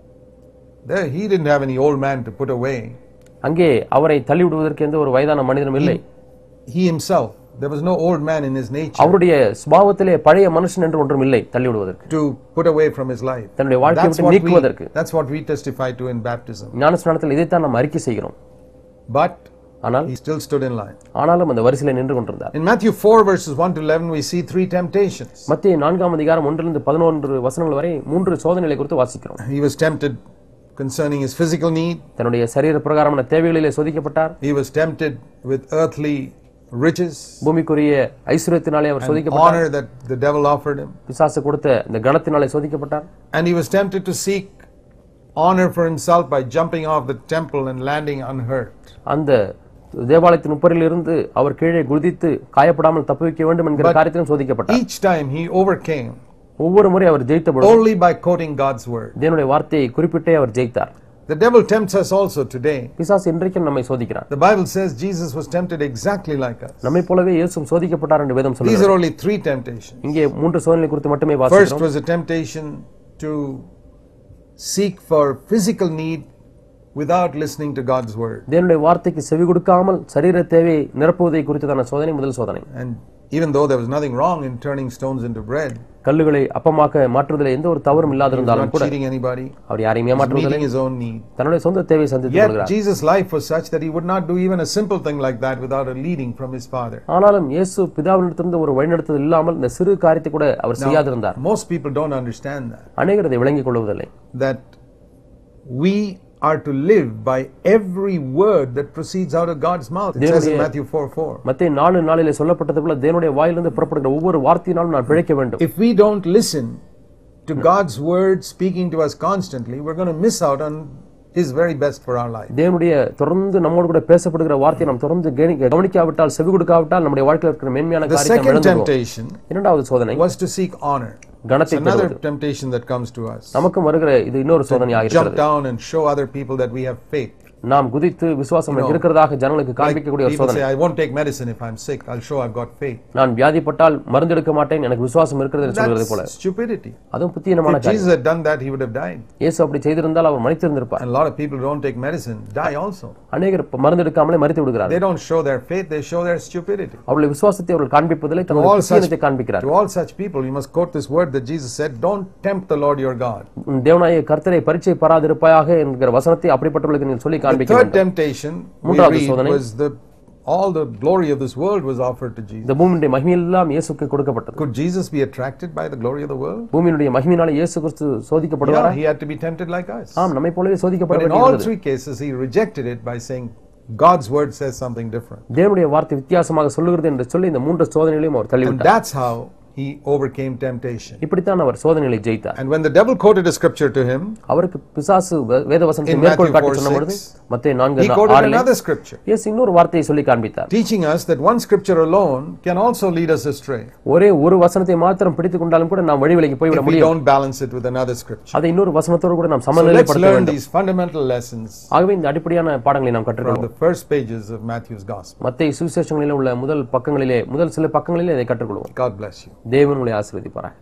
There he didn't have any old man to put away. அங்கே அவரை தள்ளி விடுவதற்கு எந்த ஒரு வயதான மனிதனும் இல்லை. He himself, there was no old man in his nature அவருடைய சுபாவத்திலே பழைய மனுஷன் என்று ஒன்றும் இல்லை தள்ளி விடுவதற்கு, to put away from his life. தன்னுடைய வாழ்க்கையை That's விட்டு what நீக்குவதற்கு. we, that's what we testify to in baptism. ஞானஸ்நானத்தில் இதைத்தான் நாம் அறிக்கை செய்கிறோம். But ஆனால் he still stood in line. ஆனாலும் அந்த வரிசையில் நின்று கொண்டிருந்தார். In Matthew four verses one to eleven we see three temptations. மத்தேயு நான்காம் அதிகாரம் ஒன்றிலிருந்து பதினொன்று வசனங்கள் வரை மூன்று சோதனைகளை குறித்து வாசிக்கிறோம். He was tempted concerning his physical need. தன்னுடைய சரீர பிரகாரமான தேவைகளிலே சோதிக்கப்பட்டார். He was tempted with earthly riches, பூமிக்குரிய ஐஸ்வரியத்தினாலே அவர் and சோதிக்கப்பட்டார். honor that the devil offered him. பிசாசு கொடுத்த இந்த கணத்தினாலே சோதிக்கப்பட்டார். And he was tempted to seek honor for himself by jumping off the temple and landing unhurt. அந்த தேவாலயத்தின் உப்பரில் இருந்து அவர் கீழே குதித்து காயப்படாமல் தப்புவிக்க வேண்டும் என்கிற காரியத்திலும் சோதிக்கப்பட்டார். Each time he overcame ஒவ்வொரு முறை அவர் ஜெயித்த பொழுது only by quoting God's word. தேவனுடைய வார்த்தையை குறிப்பிட்டே அவர் ஜெயித்தார். The devil tempts us also today. பிசாசு இன்றைக்கும் நம்மை சோதிக்கிறார். The Bible says Jesus was tempted exactly like us. நம்மை போலவே இயேசுவும் சோதிக்கப்பட்டார் என்று வேதம் These சொல்கிறது. are only three temptations. இங்கே மூன்று சோதனை குறித்து மட்டுமே First வாசிக்கிறோம். was a temptation to seek for physical need without listening to God's word. தேவனுடைய வார்த்தைக்கு செவி கொடுக்காமல் சரீர தேவையை நிரப்புவதை குறித்ததான சோதனை முதல் சோதனை. And even though there was nothing wrong in turning stones into bread, கல்லுகளை அப்பமாக மாற்றுவதில் எந்த ஒரு தவறும் he was இல்லாதிருந்தாலும் not கூட cheating anybody. அவர் யாரையும் He was ஏமாற்றுவதில்லை. meeting his own need. தன்னுடைய சொந்த தேவையை சந்தித்து Yet வருகிறார். Jesus' life was such that he would not do even a simple thing like that without a leading from his Father. ஆனாலும் இயேசு பிதாவினிடத்திலிருந்து ஒரு வழிநடத்துதல் இல்லாமல் இந்த சிறு காரியத்தை கூட அவர் செய்யாதிருந்தார். Most people don't understand that. அநேகர் இதை விளங்கிக் கொள்வதில்லை. That we are to live by every word that proceeds out of God's mouth. It says in Matthew four four. மத்தேயு நான்கு நாலிலே சொல்லப்பட்டது போல தேவனுடைய வாயிலிருந்து புறப்படுகிற ஒவ்வொரு வார்த்தையினாலும் நான் பிழைக்க வேண்டும். If we don't listen to God's word speaking to us constantly, we're going to miss out on His very best for our life. தேவனுடைய தொடர்ந்து நம்மோடு கூட பேசப்படுகிற வார்த்தையை நாம் தொடர்ந்து கவனிக்காவிட்டால் செவி கொடுக்காவிட்டால் நம்முடைய வாழ்க்கையில் இருக்கிற மேன்மையான The காரியத்தை second இழந்துவிடுவோம். temptation இரண்டாவது சோதனை was to seek honor. It's கணத்தை another பெறுவது. temptation that comes to us. நமக்கும் வருகிற இது இன்னொரு சோதனையாக Jump இருக்கிறது. down and show other people that we have faith. நாம் குதித்து விசுவாசம் எனக்கு இருக்கிறதாக ஜனங்களுக்கு Like காண்பிக்கக்கூடிய ஒரு people சோதனை. say, I won't take medicine if I'm sick. I'll show I've got faith. நான் வியாதிப்பட்டால் மருந்து எடுக்க மாட்டேன் எனக்கு விசுவாசம் இருக்கிறது என்று சொல்கிறது போல. That's stupidity. அதுவும் புத்தியீனமான If காரியம். Jesus had done that, he would have died. இயேசு அப்படி செய்திருந்தால் அவர் மரித்திருந்திருப்பார். And a lot of people who don't take medicine die also. அநேகர் மருந்து எடுக்காமலே மரித்து விடுகிறார்கள். They don't show their faith, they show their stupidity. அவருடைய விசுவாசத்தை அவர்கள் காண்பிப்பதில்லை, To தங்களுடைய all புத்தியீனத்தை such, காண்பிக்கிறார்கள். to all such people, you must quote this word that Jesus said, don't tempt the Lord your God. உன் தேவனாகிய கர்த்தரை பரீட்சை பாராதிருப்பாயாக என்கிற வசனத்தை அப்படிப்பட்டவர்களுக்கு நீங்கள் சொல்லி The காண்பிக்க third வேண்டும். temptation we மூன்றாவது read சோதனை. was the all the glory of this world was offered to Jesus. இந்த பூமியுடைய மகிமையெல்லாம் இயேசுக்கு கொடுக்கப்பட்டது. Could Jesus be attracted by the glory of the world? பூமியினுடைய மகிமையினாலே இயேசு கிறிஸ்து சோதிக்கப்படுவாரா? Yeah, he had to be tempted like us. ஆம், நம்மை போலவே சோதிக்கப்பட But in all வேண்டியிருந்தது. three cases, he rejected it by saying, God's word says something different. தேவனுடைய வார்த்தை வித்தியாசமாக சொல்லுகிறது என்று சொல்லி இந்த மூன்று சோதனைகளையும் அவர் And தள்ளிவிட்டார். that's how he overcame temptation. இப்படித்தான் அவர் சோதனைகளை ஜெயித்தார். And when the devil quoted a scripture to him, அவருக்கு பிசாசு வேதவசனத்தை in மேற்கோள் Matthew காட்டி four சொன்ன பொழுது six, மத்தேயு he நான்கு quoted ஆறிலே another scripture, இயேசு இன்னொரு வார்த்தையை சொல்லி காண்பித்தார், teaching us that one scripture alone can also lead us astray ஒரே ஒரு வசனத்தை மாத்திரம் பிடித்துக் கொண்டாலும் கூட நாம் வழி விலகி போய்விட if we முடியும். don't balance it with another scripture. அதை இன்னொரு வசனத்தோடு கூட நாம் So let's சமநிலைப்படுத்த learn வேண்டும். these fundamental lessons ஆகவே இந்த அடிப்படையான பாடங்களை நாம் from கற்றுக்கொள்வோம். the first pages of Matthew's gospel. மத்தேயு சுவிசேஷங்களிலே உள்ள முதல் பக்கங்களிலே முதல் சில பக்கங்களிலே இதை கற்றுக்கொள்வோம். God bless you. தேவன் உங்களை ஆசீர்வதிப்பாராக.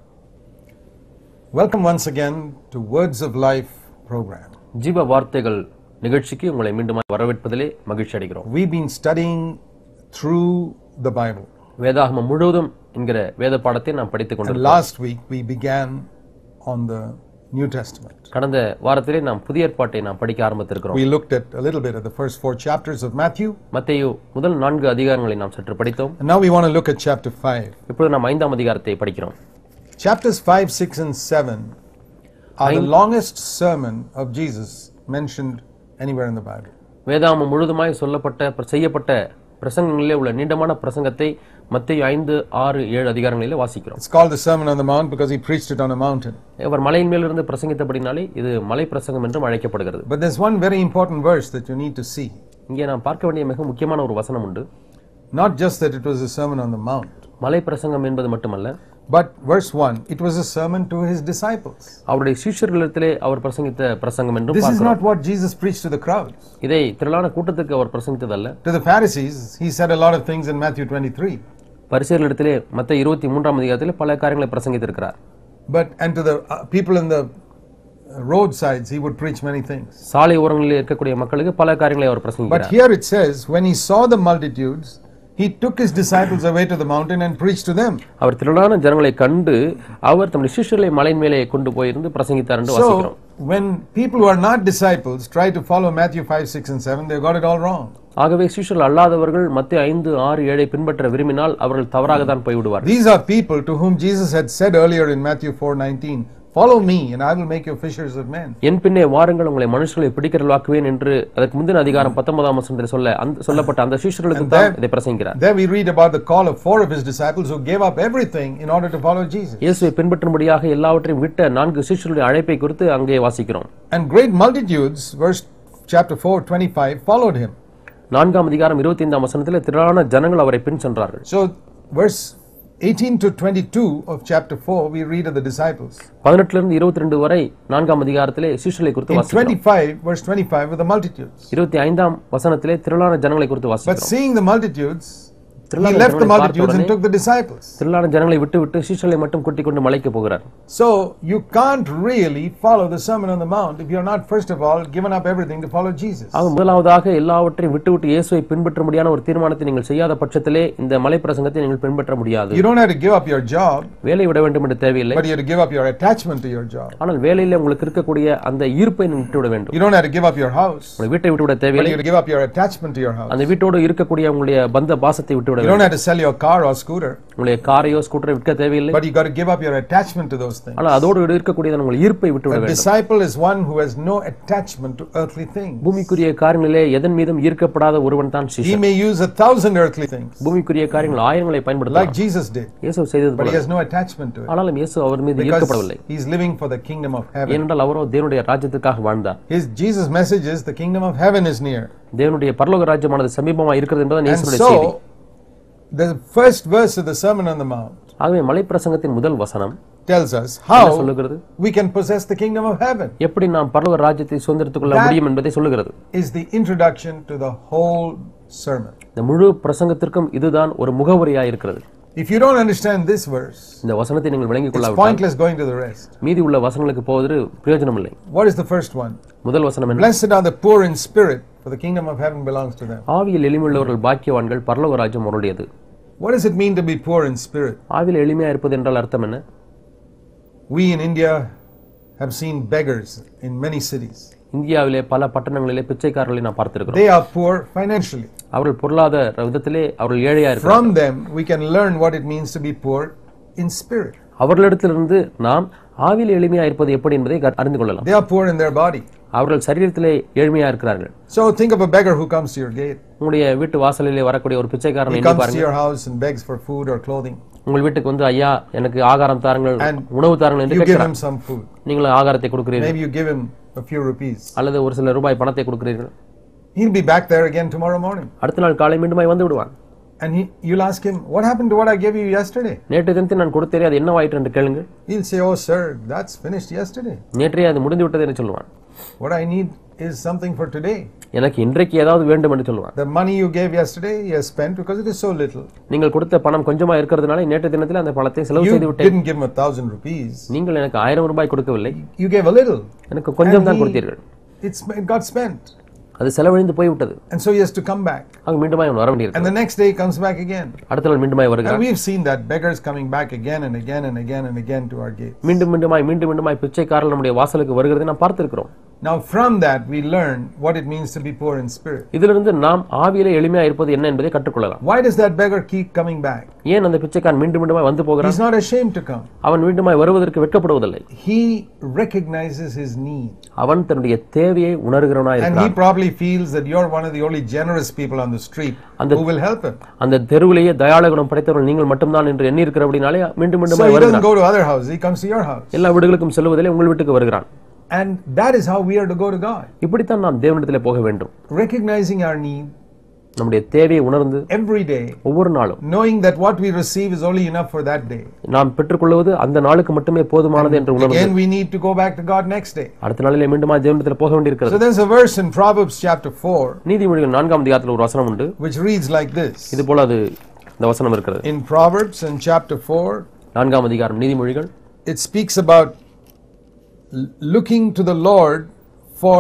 Welcome once again to Words of Life program. ஜீவ வார்த்தைகள் நிகழ்ச்சிக்கு உங்களை மீண்டும் வரவேற்பதிலே மகிழ்ச்சி அடைகிறோம். We've been studying through the Bible. வேதாகமம் முழுவதும் என்கிற வேத பாடத்தை நாம் படித்துக் And கொண்டிருக்கிறோம். last week we began on the New Testament. கடந்த வாரத்திலே நாம் புதிய ஏற்பாட்டை நாம் படிக்க ஆரம்பித்திருக்கிறோம். We looked at a little bit at the first four chapters of Matthew. மத்தேயு முதல் நான்கு அதிகாரங்களை நாம் சற்று படித்தோம். And now we want to look at chapter five. இப்பொழுது நாம் ஐந்தாம் அதிகாரத்தை படிக்கிறோம். Chapters five, six and seven are the longest sermon of Jesus mentioned anywhere in the Bible. வேதாகமம் முழுதுமாய் சொல்லப்பட்ட செய்யப்பட்ட பிரசங்கங்களிலே உள்ள நீண்டமான பிரசங்கத்தை மத்தேயு ஐந்து ஆறு ஏழு அதிகாரங்களிலே வாசிக்கிறோம். It's called the Sermon on the Mount because he preached it on a mountain. அவர் மலையின் மேல் இருந்து பிரசங்கித்தபடினாலே இது மலை பிரசங்கம் என்றும் அழைக்கப்படுகிறது. But there's one very important verse that you need to see. இங்கே நாம் பார்க்க வேண்டிய மிக முக்கியமான ஒரு வசனம் உண்டு. Not just that it was a sermon on the mount, மலை பிரசங்கம் என்பது மட்டுமல்ல, but verse one, it was a sermon to his disciples. அவருடைய சீஷர்களிடத்திலே அவர் பிரசங்கித்த பிரசங்கம் என்றும் This is பார்க்கிறோம். not what Jesus preached to the crowds. இதை திரளான கூட்டத்துக்கு அவர் பிரசங்கித்ததல்ல. To the Pharisees, he said a lot of things in Matthew twenty-three. பரிசேயர்களிடத்திலே மத்தேயு இருபத்தி மூன்றாம் அதிகாரத்திலே பல காரியங்களை பிரசங்கித்திருக்கிறார். But and to the uh, people in the roadsides, he would preach many things. சாலை ஓரங்களில் இருக்கக்கூடிய மக்களுக்கு பல காரியங்களை அவர் But பிரசங்கிக்கிறார். here it says, when he saw the multitudes, he took his disciples away to the mountain and preached to them. அவர் திரளான ஜனங்களை கண்டு அவர் தம்முடைய சீஷர்களை மலையின் மேலே கொண்டு போயிருந்து பிரசங்கித்தார் என்று வாசிக்கிறோம். So when people who are not disciples try to follow Matthew five, six and seven, they got it all wrong. ஆகவே சீஷர்கள் அல்லாதவர்கள் மத்தேயு ஐந்து ஆறு ஏழை பின்பற்ற விரும்பினால் அவர்கள் தவறாக தான் போய்விடுவார். These are people to whom Jesus had said earlier in Matthew four nineteen, follow me and I will make you fishers of men. என் பின்னே வாருங்கள் உங்களை மனுஷர்களை பிடிக்கிறவர்களாக்குவேன் என்று அதற்கு முந்தின அதிகாரம் பத்தொன்பதாம் வசனத்தில் சொல்ல அந்த சொல்லப்பட்ட அந்த சீஷர்களுக்கு தான் இதை பிரசங்கிக்கிறார். There we read about the call of four of his disciples who gave up everything in order to follow Jesus. இயேசுவை பின்பற்றும்படியாக எல்லாவற்றையும் விட்ட நான்கு சீஷர்களுடைய அழைப்பை குறித்து அங்கே வாசிக்கிறோம். And great multitudes, verse chapter four twenty-five, followed him. நான்காம் அதிகாரம் இருபத்தி ஐந்தாம் வசனத்தில் திரளான ஜனங்கள் அவரை பின் சென்றார்கள். So verse eighteen to twenty-two of chapter four, we read of the disciples. பதினெட்டுல இருந்து இருபத்தி ரெண்டு வரை நான்காம் அதிகாரத்திலே சீஷர்களை குறித்து In வாசிக்கிறோம். twenty-five, verse twenty-five, with the multitudes. இருபத்தி ஐந்தாம் வசனத்திலே திரளான ஜனங்களை குறித்து But வாசிக்கிறோம். seeing the multitudes, he திரளான left the ஜனங்களை பார்த்த multitudes and உடனே took the disciples. திரளான ஜனங்களை விட்டு விட்டு சீஷர்களை மட்டும் கூட்டிக் கொண்டு மலைக்கு போகிறார். So you can't really follow the Sermon on the Mount if you're not first of all given up everything to follow Jesus. ஆக முதலாவதாக எல்லாவற்றையும் விட்டு விட்டு இயேசுவை பின்பற்ற முடியாத ஒரு தீர்மானத்தை நீங்கள் செய்யாத பட்சத்திலே இந்த மலை பிரசங்கத்தை நீங்கள் பின்பற்ற முடியாது. You don't have to give up your job, வேலை விட வேண்டும் என்று தேவையில்லை. but you have to give up your attachment to your job. ஆனால் வேலையில உங்களுக்கு இருக்கக்கூடிய அந்த ஈர்ப்பை நீங்கள் விட்டு விட வேண்டும். You don't have to give up your house, உங்கள் வீட்டை விட்டு விட but தேவையில்லை. you have to give up your attachment to your house. அந்த வீட்டோடு இருக்கக்கூடிய உங்களுடைய பந்த பாசத்தை விட்டு விட You don't வேண்டும். have to sell your car or scooter, உங்களுடைய காரையோ ஸ்கூட்டரை விற்க தேவையில்லை. but you got to give up your attachment to those things. ஆனால் அதோடு இருக்கக்கூடிய உங்கள் ஈர்ப்பை விட்டு விட A வேண்டும். disciple is one who has no attachment to earthly things. பூமிக்குரிய காரியங்களிலே எதன் மீதும் ஈர்க்கப்படாத ஒருவன் தான் He Zeeshan. may use a thousand earthly things, பூமிக்குரிய காரியங்கள் ஆயிரங்களை like பயன்படுத்தலாம். Jesus did, இயேசு செய்தது but he போல. has no attachment to it ஆனாலும் இயேசு அவர் மீது because ஈர்க்கப்படவில்லை. he's living for the kingdom of heaven. ஏனென்றால் அவரோ தேவனுடைய ராஜ்யத்துக்காக வாழ்ந்தார். His Jesus' message is the kingdom of heaven is near. தேவனுடைய பரலோக ராஜ்யமானது சமீபமாக இருக்கிறது என்பது And இயேசுவுடைய செய்தி. so, the first verse of the Sermon on the Mount ஆகவே மலை பிரசங்கத்தின் முதல் வசனம் tells us என்ன how சொல்லுகிறது? we can possess the kingdom of heaven. எப்படி நாம் பரலோக ராஜ்யத்தை சுதந்திரத்துக் கொள்ள That- முடியும் என்பதை சொல்லுகிறது. Is the introduction to the whole sermon. இந்த முழு பிரசங்கத்திற்கும் இதுதான் ஒரு முகவரியாக இருக்கிறது. If you don't understand this verse, இந்த வசனத்தை நீங்கள் விளங்கிக் it's கொள்ளாவிட்டால் pointless going to the rest. மீதி உள்ள வசனங்களுக்கு போவது பிரயோஜனம் இல்லை. What is the first one? முதல் வசனம் என்ன? Blessed are the poor in spirit, for the kingdom of heaven belongs to them. ஆவியில் எளிமையுள்ளவர்கள் பாக்கியவான்கள் பரலோக ராஜ்யம் அவருடையது. What does it mean to be poor in spirit? ஆவியில் எளிமையா இருப்பது என்றால் அர்த்தம் என்ன? We in India have seen beggars in many cities. இந்தியாவிலே பல பட்டணங்களிலே பிச்சைக்காரர்களை நாம் பார்த்திருக்கிறோம். They are poor financially. அவர்கள் பொருளாதார விதத்திலே அவர்கள் ஏழையா இருக்கிறார்கள். From them, we can learn what it means to be poor in spirit. அவர்களிடத்திலிருந்து நாம் ஆவியில் எளிமையா இருப்பது எப்படி என்பதை க- அறிந்து கொள்ளலாம். They are poor in their body. அவர்கள் சரீரத்திலே ஏழ்மையா இருக்கிறார்கள். So think of a beggar who comes to your gate. உங்களுடைய வீட்டு வாசலிலே வரக்கூடிய ஒரு பிச்சைக்காரனை He எண்ணி comes to பாருங்க. your house and begs for food or clothing. உங்கள் வீட்டுக்கு வந்து ஐயா எனக்கு ஆகாரம் தாருங்கள் உணவு தாருங்கள் என்று you give him கேட்கிறார். some food. நீங்கள் ஆகாரத்தை கொடுக்கிறீர்கள், Maybe you give him a few rupees. அல்லது ஒரு சில ரூபாய் பணத்தை கொடுக்கிறீர்கள். He'll be back there again tomorrow morning. அடுத்த நாள் காலை மீண்டுமாய் வந்து விடுவான். And he, you'll ask him, what happened to what I gave you yesterday? நேற்று தினத்தில் நான் கொடுத்தேன், அது என்னவாயிற்று என்று கேளுங்கள். He'll say, oh sir, that's finished yesterday. நேற்றே அது முடிந்து விட்டது என்று சொல்லுவான். What I need is something for today. எனக்கு இன்றைக்கு ஏதாவது வேண்டும் என்று சொல்லுவான். The money you gave yesterday, you have spent because it is so little. நீங்கள் கொடுத்த பணம் கொஞ்சமா இருக்கிறதுனால நேற்று தினத்தில் அந்த பணத்தை செலவு செய்து You விட்டேன். didn't give him a thousand rupees. நீங்கள் எனக்கு ஆயிரம் ரூபாய் கொடுக்கவில்லை, You gave a little. எனக்கு கொஞ்சம் And தான் he- கொடுத்தீர்கள். It's, it got spent. அது செலவழிந்து போய்விட்டது. And so he has to come back. அங்க மீண்டுமாய் அவன் வர And வேண்டியிருக்கிறது. the next day he comes back again. அடுத்த நாள் மீண்டுமாய் And வருகிறான். we've seen that beggars coming back again and again and again and again to our gates. மீண்டும் மீண்டுமாய் மீண்டும் மீண்டுமாய் பிச்சைக்காரர்கள் நம்முடைய வாசலுக்கு வருகிறதை நாம் பார்த்திருக்கிறோம். Now from that we learn what it means to be poor in spirit. இதிலிருந்து நாம் ஆவியிலே எளிமையா இருப்பது என்ன என்பதை கற்றுக்கொள்ளலாம். Why does that beggar keep coming back? ஏன் அந்த பிச்சைக்காரன் மீண்டும் மீண்டுமாய் வந்து போகிறான்? He's not ashamed to come. அவன் மீண்டுமாய் வருவதற்கு வெட்கப்படுவதில்லை. He recognizes his need. அவன் தன்னுடைய தேவையை உணர்கிறவனாய் And he இருக்கிறான். probably feels that you're one of the only generous people on the street And the- who will help him. அந்த தெருவிலேயே தயாள குணம் படைத்தவர்கள் நீங்கள் மட்டும்தான் என்று எண்ணி இருக்கிறபடினாலே மீண்டும் So மீண்டுமாய் he doesn't வருகிறான். go to other houses, he comes to your house. எல்லா வீடுகளுக்கும் செல்வதிலே உங்கள் வீட்டுக்கு வருகிறான். And that is how we are to go to God. இப்படித்தான் நாம் தேவனிடத்திலே போக வேண்டும். Recognizing our need நம்முடைய தேவையை உணர்ந்து every day, ஒவ்வொரு நாளும் knowing that what we receive is only enough for that day. நாம் பெற்றுக்கொள்வது அந்த நாளுக்கு மட்டுமே போதுமானது என்று உணர்ந்து Again we need to go back to God next day. அடுத்த நாளிலே மீண்டுமா தேவனிடத்திலே போக So வேண்டியிருக்கிறது. there's a verse in Proverbs chapter four நீதிமொழிகள் நான்காம் அதிகாரத்தில் ஒரு வசனம் உண்டு. which reads like this. இது போல அது இந்த வசனம் இருக்கிறது. In Proverbs in chapter four, நான்காம் அதிகாரம் நீதிமொழிகள் it speaks about l- looking to the Lord for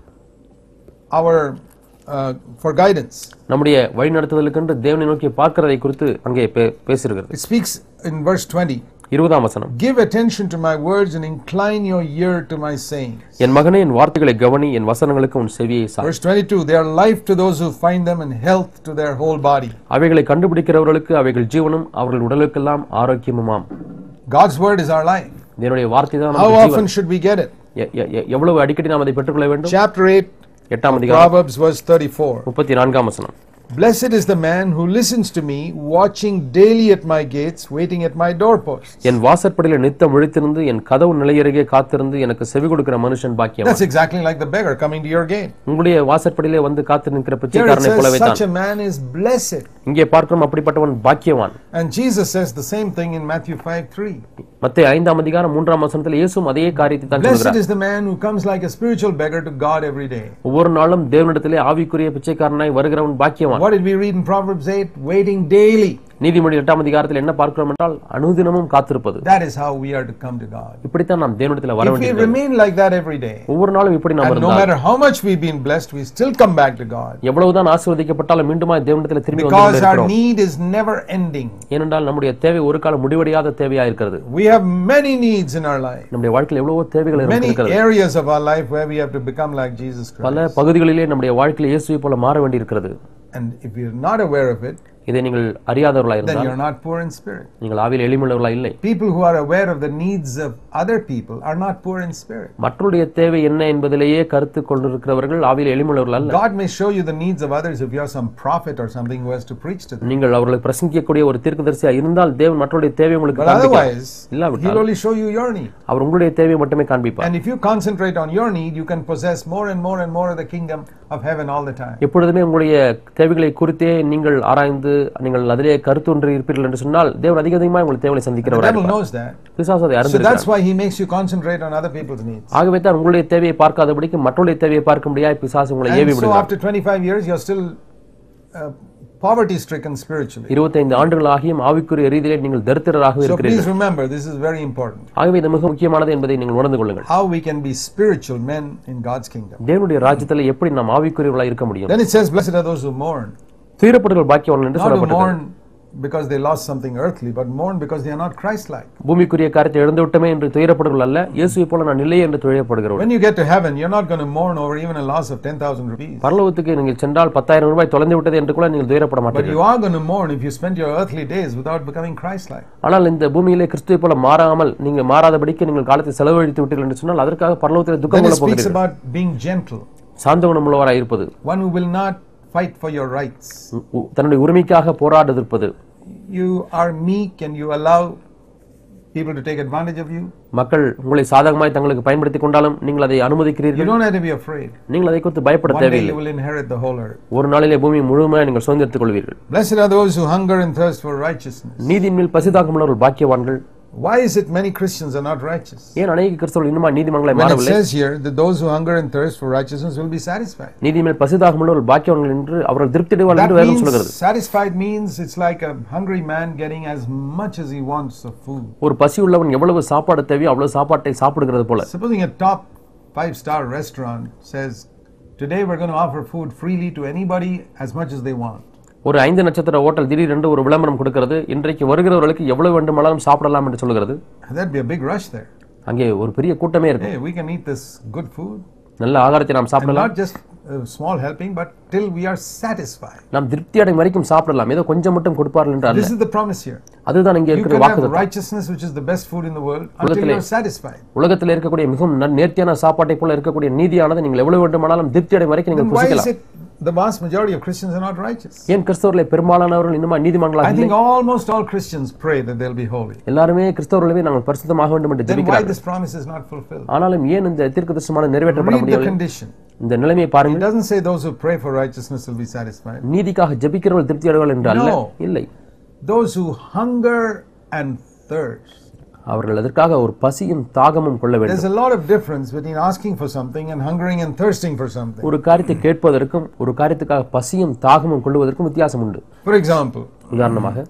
our uh, for guidance. நம்முடைய வழிநடத்துதலுக்கென்று தேவனை நோக்கி பார்க்கிறதை குறித்து அங்கே பே- பேசியிருக்கிறது. It speaks in verse twenty. இருபதாம் வசனம், Give attention to my words and incline your ear to my sayings. என் மகனே என் வார்த்தைகளை கவனி, என் வசனங்களுக்கு உன் செவியை Sai. Verse twenty-two, they are life to those who find them and health to their whole body. அவைகளை கண்டுபிடிக்கிறவர்களுக்கு அவைகள் ஜீவனும் அவர்கள் உடலுக்கெல்லாம் ஆரோக்கியமுமாம். God's word is our life. என்னுடைய வார்த்தை தான் How நமக்கு often Jeevan. should we get it? எ- எ- எ- எவ்வளவு அடிக்கடி நாம் அதை பெற்றுக்கொள்ள வேண்டும்? Chapter eight, எட்டாம் அதிகாரம் Proverbs, verse thirty-four. முப்பத்தி நான்காம் வசனம், Blessed is the man who listens to me, watching daily at my gates, waiting at my doorposts. என் வாசற்படியில் நித்தம் விழித்திருந்து என் கதவு நிலையருகே காத்திருந்து எனக்கு செவி கொடுக்கிற மனுஷன் பாக்கியவான். That's exactly like the beggar coming to your gate. உங்களுடைய வாசற்படியிலே வந்து காத்து நிற்கிற Here it பிச்சைக்காரனை says, போலவே such தான் a man is blessed. இங்கே பார்க்கிறோம் அப்படிப்பட்டவன் பாக்கியவான். And Jesus says the same thing in Matthew five three. மத்தேயு ஐந்தாம் அதிகாரம் மூன்றாம் வசனத்தில் இயேசுவும் அதே காரியத்தை தான் Blessed சொல்கிறார். is the man who comes like a spiritual beggar to God every day. ஒவ்வொரு நாளும் தேவனிடத்திலே ஆவிக்குரிய பிச்சைக்காரனாய் வருகிறவன் பாக்கியவான். What did we read in Proverbs eight? Waiting daily. நீதிமொழி எட்டாம் அதிகாரத்தில் என்ன பார்க்கிறோம் என்றால் அனுதினமும் காத்திருப்பது. That is how we are to come to God. இப்படித்தான் நாம் தேவனிடத்தில் வர If we வேண்டியிருக்கிறது. remain like that every day, ஒவ்வொரு நாளும் இப்படி நாம் and no இருந்தால் matter how much we've been blessed, we still come back to God. எவ்வளவுதான் ஆசீர்வதிக்கப்பட்டாலும் மீண்டுமாய் தேவனிடத்தில் திரும்பி வந்து Because our கொண்டிருக்கிறோம். need is never ending. ஏனென்றால் நம்முடைய தேவை ஒரு காலம் முடிவடையாத தேவையா இருக்கிறது. We have many needs in our life. நம்முடைய வாழ்க்கையில் எவ்வளவோ தேவைகள் Many இருக்கிறது. areas of our life where we have to become like Jesus Christ. பல பகுதிகளிலே நம்முடைய வாழ்க்கையில் இயேசுவை போல மாற வேண்டியிருக்கிறது. And if we are not aware of it, இதை நீங்கள் அறியாதவர்களாக then இருந்தால் you're not poor in spirit. நீங்கள் ஆவியில் எளிமையுள்ளவர்களாக இல்லை. People who are aware of the needs of other people are not poor in spirit. மற்றவருடைய தேவை என்ன என்பதிலேயே கருத்து கொண்டிருக்கிறவர்கள் ஆவியில் எளிமையுள்ளவர்கள் அல்ல. God may show you the needs of others if you are some prophet or something who has to preach to them. நீங்கள் அவர்களை பிரசங்கிக்கக்கூடிய ஒரு தீர்க்கதரிசியா இருந்தால் தேவன் மற்றவருடைய தேவை உங்களுக்கு But காண்பிப்பார். otherwise, இல்லாவிட்டால் He'll only show you your need. அவர் உங்களுடைய தேவையை மட்டுமே காண்பிப்பார். And if you concentrate on your need, you can possess more and more and more of the kingdom of heaven all the time. எப்பொழுதுமே உங்களுடைய தேவைகளை குறித்தே நீங்கள் ஆராய்ந்து நீங்கள் அதிலே கருத்தொன்று இருப்பீர்கள் என்று சொன்னால் தேவன் அதிக அதிகமாக உங்கள் தேவைகளை The சந்திக்கிறவராக devil இருப்பார். knows that. பிசாசு அதை So அறிந்திருக்கிறார். that's why he makes you concentrate on other people's needs. ஆகவே தான் உங்களுடைய தேவையை பார்க்காதபடிக்கு மற்றவருடைய தேவையை பார்க்க முடியாது பிசாசு உங்களை ஏவி And so விடுகிறார். after twenty-five years, you're still uh, poverty stricken spiritually. இருபத்தைந்து ஆண்டுகள் ஆகியும் ஆவிக்குரிய ரீதியிலே நீங்கள் தரித்திரராகவே So இருக்கிறீர்கள். please remember, this is very important. ஆகவே இது மிக முக்கியமானது என்பதை நீங்கள் உணர்ந்து கொள்ளுங்கள். How we can be spiritual men in God's kingdom. தேவனுடைய ராஜ்யத்தில் எப்படி நாம் ஆவிக்குரியவர்களாக இருக்க முடியும்? Then it says, blessed are those who mourn. துயரப்படுகள் பாக்கியவான்கள் என்று Not who சொல்லப்பட்டது. mourn because they lost something earthly, but mourn because they are not Christ-like. பூமிக்குரிய காரியத்தை இழந்து விட்டமே என்று துயரப்படுகள் அல்ல, இயேசுவை போல நான் இல்லை என்று துயரப்படுகிறவர்கள். When you get to heaven, you're not going to mourn over even a loss of ten thousand rupees. பரலோகத்துக்கு நீங்கள் சென்றால் பத்தாயிரம் ரூபாய் தொலைந்து விட்டது என்று கூட நீங்கள் துயரப்பட But மாட்டீர்கள். you are going to mourn if you spend your earthly days without becoming Christ-like. ஆனால் இந்த பூமியிலே கிறிஸ்துவை போல மாறாமல் நீங்க மாறாதபடிக்கு நீங்கள் காலத்தை செலவழித்து விட்டீர்கள் என்று சொன்னால் அதற்காக பரலோகத்தில் துக்கம் Then it கொள்ள speaks போகிறீர்கள். about being gentle, சாந்த குணமுள்ளவராய் இருப்பது, one who will not fight for your rights. உ- தன்னுடைய உரிமைக்காக போராடிருப்பது, you are meek and you allow people to take advantage of you, மக்கள் உங்களை சாதகமாய் தங்களுக்கு பயன்படுத்திக் கொண்டாலும் நீங்கள் அதை you அனுமதிக்கிறீர்கள். don't have to be afraid. நீங்கள் அதை குறித்து பயப்பட One day தேவையில்லை. you will inherit the whole earth. ஒரு நாளிலே பூமியை முழுமையாக நீங்கள் சுதந்திரித்துக் கொள்வீர்கள். Blessed are those who hunger and thirst for righteousness. நீதியின் மேல் பசிதாகம் உள்ளவர்கள் பாக்கியவான்கள். Why is it many Christians are not righteous? ஏன் அநேக கிறிஸ்தவர்கள் இன்னும் நீதிமன்களை When it மாறவில்லை? says here that those who hunger and thirst for righteousness will be satisfied. நீதியின் மேல் பசிதாகம் உள்ளவர்கள் பாக்கியவான்கள் என்று அவர்கள் திருப்தி அடைவார்கள் That என்று வேதம் means சொல்கிறது. satisfied means it's like a hungry man getting as much as he wants of food. ஒரு பசி உள்ளவன் எவ்வளவு சாப்பாடு தேவையோ அவ்வளவு சாப்பாட்டை சாப்பிடுகிறது போல. Supposing a top five star restaurant says, today we're going to offer food freely to anybody as much as they want. ஒரு ஐந்து நட்சத்திர ஹோட்டல் திடீரென்று ஒரு விளம்பரம் கொடுக்கிறது, இன்றைக்கு வருகிறவர்களுக்கு எவ்வளவு வேண்டுமானாலும் சாப்பிடலாம் என்று சொல்கிறது. There'd be a big rush there. அங்கே ஒரு பெரிய கூட்டமே இருக்கும். Hey, we can eat this good food. நல்ல ஆகாரத்தை நாம் And சாப்பிடலாம். not just a small helping, but till we are satisfied. நாம் திருப்தி அடையும் வரைக்கும் சாப்பிடலாம். ஏதோ கொஞ்சம் மட்டும் கொடுப்பார்கள் என்று அல்ல. This is the promise here. அதுதான் இங்கே You இருக்கிற can have வாக்குத்தத்தம். righteousness, which is the best food in the world, until you are satisfied. உலகத்தில் இருக்கக்கூடிய மிகவும் ந- நேர்த்தியான சாப்பாட்டை போல இருக்கக்கூடிய நீதியானது நீங்கள் எவ்வளவு வேண்டுமானாலும் திருப்தி அடையும் வரைக்கும் Then நீங்கள் why is புசிக்கலாம். it the vast majority of Christians are not righteous? ஏன் கிறிஸ்தவர்களை பெரும்பாலானவர்கள் இன்னுமா நீதிமான்களாக I இல்லை? think almost all Christians pray that they'll be holy. எல்லாருமே கிறிஸ்தவர்களே நாங்கள் பரிசுத்தமாக வேண்டும் என்று Then why ஜெபிக்கிறார்கள். this promise is not fulfilled? ஆனாலும் ஏன் இந்த தீர்க்கதரிசனமானது நிறைவேற்றப்பட Read the முடியவில்லை? condition. இந்த நிலைமையை It பாருங்கள். doesn't say those who pray for righteousness will be satisfied. நீதிக்காக ஜெபிக்கிறவர்கள் திருப்தி அடைவார்கள் என்று அல்ல. No. இல்லை, Those who hunger and thirst. அவர்கள் அதற்காக ஒரு பசியும் தாகமும் கொள்ள வேண்டும். There's a lot of difference between asking for something and hungering and thirsting for something. ஒரு காரியத்தை கேட்பதற்கும் ஒரு காரியத்துக்காக பசியும் தாகமும் கொள்வதற்கும் வித்தியாசம் உண்டு. For example, உதாரணமாக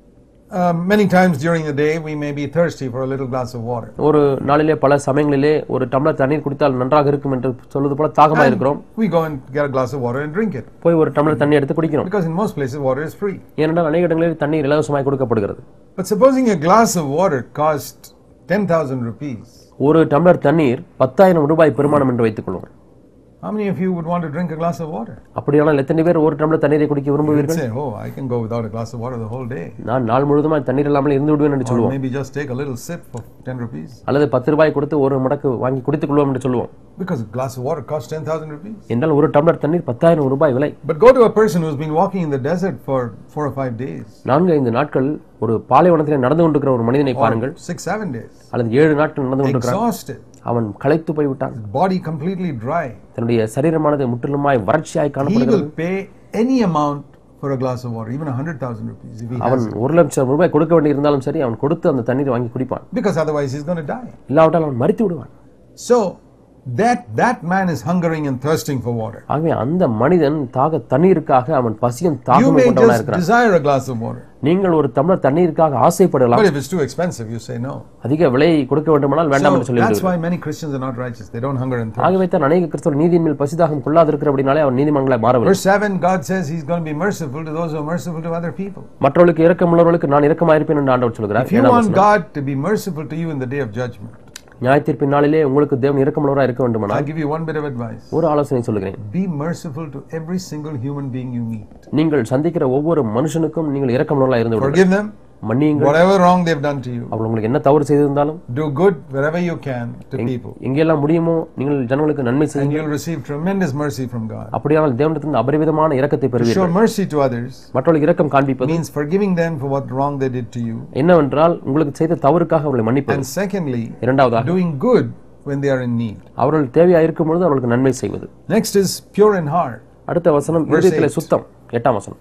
uh, many times during the day we may be thirsty for a little glass of water. ஒரு நாளிலே பல சமயங்களிலே ஒரு டம்ளர் தண்ணீர் குடித்தால் நன்றாக இருக்கும் என்று சொல்வது போல தாகமாக இருக்கிறோம். We go and get a glass of water and drink it. போய் ஒரு டம்ளர் தண்ணி எடுத்து குடிக்கிறோம். Because in most places water is free. ஏனென்றால் அநேக இடங்களில் தண்ணீர் இலவசமாய் கொடுக்கப்படுகிறது. But supposing a glass of water cost ten thousand rupees, ஒரு டம்ளர் தண்ணீர் பத்தாயிரம் ரூபாய் பெருமானம் என்று வைத்துக் கொள்வோம். how many of you would want to drink a glass of water? அப்படியானால் எத்தனை பேர் ஒரு டம்ளர் தண்ணீரை குடிக்க You'd விரும்புவீர்கள்? say, oh, I can go without a glass of water the whole day. நான் நாள் முழுவதுமாய் தண்ணீர் இல்லாமல் இருந்து விடுவேன் என்று Or சொல்லுவோம். maybe just take a little sip for ten rupees. அல்லது பத்து ரூபாய் கொடுத்து ஒரு மடக்கு வாங்கி குடித்துக் கொள்வோம் என்று சொல்லுவோம். Because a glass of water costs ten thousand rupees. என்றால் ஒரு டம்ளர் தண்ணீர் பத்தாயிரம் ரூபாய் விலை. But go to a person who's been walking in the desert for four or five days. நான்கு ஐந்து நாட்கள் ஒரு பாலைவனத்திலே நடந்து கொண்டிருக்கிற ஒரு மனிதனை பாருங்கள். Or six, seven days. அல்லது ஏழு நாட்கள் நடந்து கொண்டிருக்கிறான். Exhausted. அவன் களைத்து போய்விட்டான். Body completely dry. தன்னுடைய சரீரமானது முற்றிலுமாய் வறட்சியாய் He காணப்படுகிறது. will pay any amount for a glass of water, even a hundred thousand rupees if he அவன் has it. ஒரு லட்சம் ரூபாய் கொடுக்க வேண்டியிருந்தாலும் சரி அவன் கொடுத்து அந்த தண்ணீரை வாங்கி குடிப்பான். Because otherwise he's going to die. இல்லாவிட்டால் அவன் மரித்து விடுவான். So that that man is hungering and thirsting for water. ஆகவே அந்த மனிதன் தாக தண்ணீருக்காக அவன் பசியும் You தாகமும் may கொண்டவனாக just இருக்கிறான். desire a glass of water. நீங்கள் ஒரு டம்ளர் தண்ணீருக்காக ஆசைப்படலாம். But if it's too expensive, you say no. அதிக விலை கொடுக்க வேண்டுமானால் வேண்டாம் So என்று that's சொல்லிவிடுவார். why many Christians are not righteous. They don't hunger and thirst. ஆகவே தான் அநேக கிறிஸ்தவர்கள் நீதியின் மேல் பசிதாகம் கொள்ளாதிருக்கிறபடினாலே அவர் நீதிமன்றங்களை மாறவில்லை. Verse seven, God says he's going to be merciful to those who are merciful to other people. மற்றவர்களுக்கு இரக்கமுள்ளவர்களுக்கு நான் இரக்கமாயிருப்பேன் என்று ஆண்டவர் சொல்கிறார். If you ஏழாம் want வசனம். God to be merciful to you in the day of judgment, நியாயத்தீர்ப்பின் நாளிலே உங்களுக்கு தேவன் இரக்கமுள்ளவராக இருக்க வேண்டுமானால் I'll give you one bit of advice. ஒரு ஆலோசனை சொல்லுகிறேன். Be merciful to every single human being you meet. நீங்கள் சந்திக்கிற ஒவ்வொரு மனுஷனுக்கும் நீங்கள் இரக்கமுள்ளவராக இருந்து விடுங்கள். Forgive them, மன்னியுங்கள். whatever wrong they've done to you. அவர்கள் உங்களுக்கு என்ன தவறு செய்திருந்தாலும் Do good wherever you can to people. எங்கெல்லாம் முடியுமோ நீங்கள் ஜனங்களுக்கு நன்மை And செய்யுங்கள். you'll receive tremendous mercy from God. அப்படியானால் தேவனிடத்திலிருந்து அபரிவிதமான இரக்கத்தை To பெறுவீர்கள். show mercy to others மற்றவர்களுக்கு இரக்கம் காண்பிப்பது means forgiving them for what wrong they did to you. என்னவென்றால் உங்களுக்கு செய்த தவறுக்காக அவர்களை மன்னிப்பது. And secondly, இரண்டாவதாக doing good when they are in need. அவர்கள் தேவையாக இருக்கும் பொழுது அவர்களுக்கு நன்மை செய்வது. Next is pure in heart. அடுத்த வசனம் Verse இருதயத்திலே eight. சுத்தம். எட்டாம் வசனம்.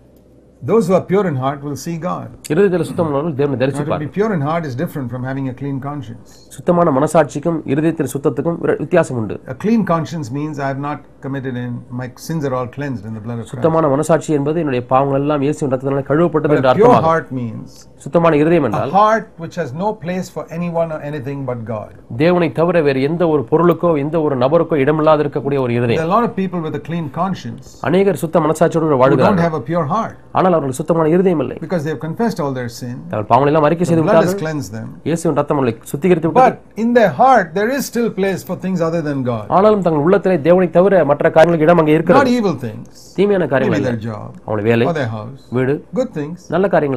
Those who are pure in heart will see God. இருதயத்திலே சுத்தம் உள்ளவர்கள் தேவனை Now, to தரிசிப்பார். be pure in heart is different from having a clean conscience. சுத்தமான மனசாட்சிக்கும் இருதயத்தின் சுத்தத்துக்கும் விர- வித்தியாசம் உண்டு. A clean conscience means I have not committed in my sins are all cleansed in the blood of Christ. சுத்தமான மனசாட்சி என்பது என்னுடைய பாவங்கள் எல்லாம் இயேசுவின் இரத்தத்தினாலே கழுவப்பட்டது But என்று a pure அர்த்தமாகும். heart means சுத்தமான இருதயம் a என்றால் heart which has no place for anyone or anything but God. தேவனை தவிர வேறு எந்த ஒரு பொருளுக்கோ எந்த ஒரு நபருக்கோ இடமில்லாது இருக்கக்கூடிய ஒரு There are இருதயம். a lot of people with a clean conscience அநேகர் சுத்த மனசாட்சியோடு who don't வாழ்கிறார்கள். have a pure heart ஆனால் அவர்கள் சுத்தமான இருதயம் இல்லை. because they have confessed all their sin. தங்கள் பாவங்களை எல்லாம் அறிக்கை The செய்து blood has விட்டார்கள். cleansed them. இயேசுவின் இரத்தம் அவர்களை சுத்திகரித்து விட்டது. But in their heart there is still place for things other than God. ஆனாலும் தங்கள் உள்ளத்திலே தேவனை தவிர மற்ற காரியங்களுக்கு இடம் அங்கே Not இருக்கிறது. evil things. தீமையான காரியங்கள் Maybe அல்ல. their job அவங்களுடைய வேலை, or their house. வீடு, Good things. நல்ல காரியங்கள் தான்.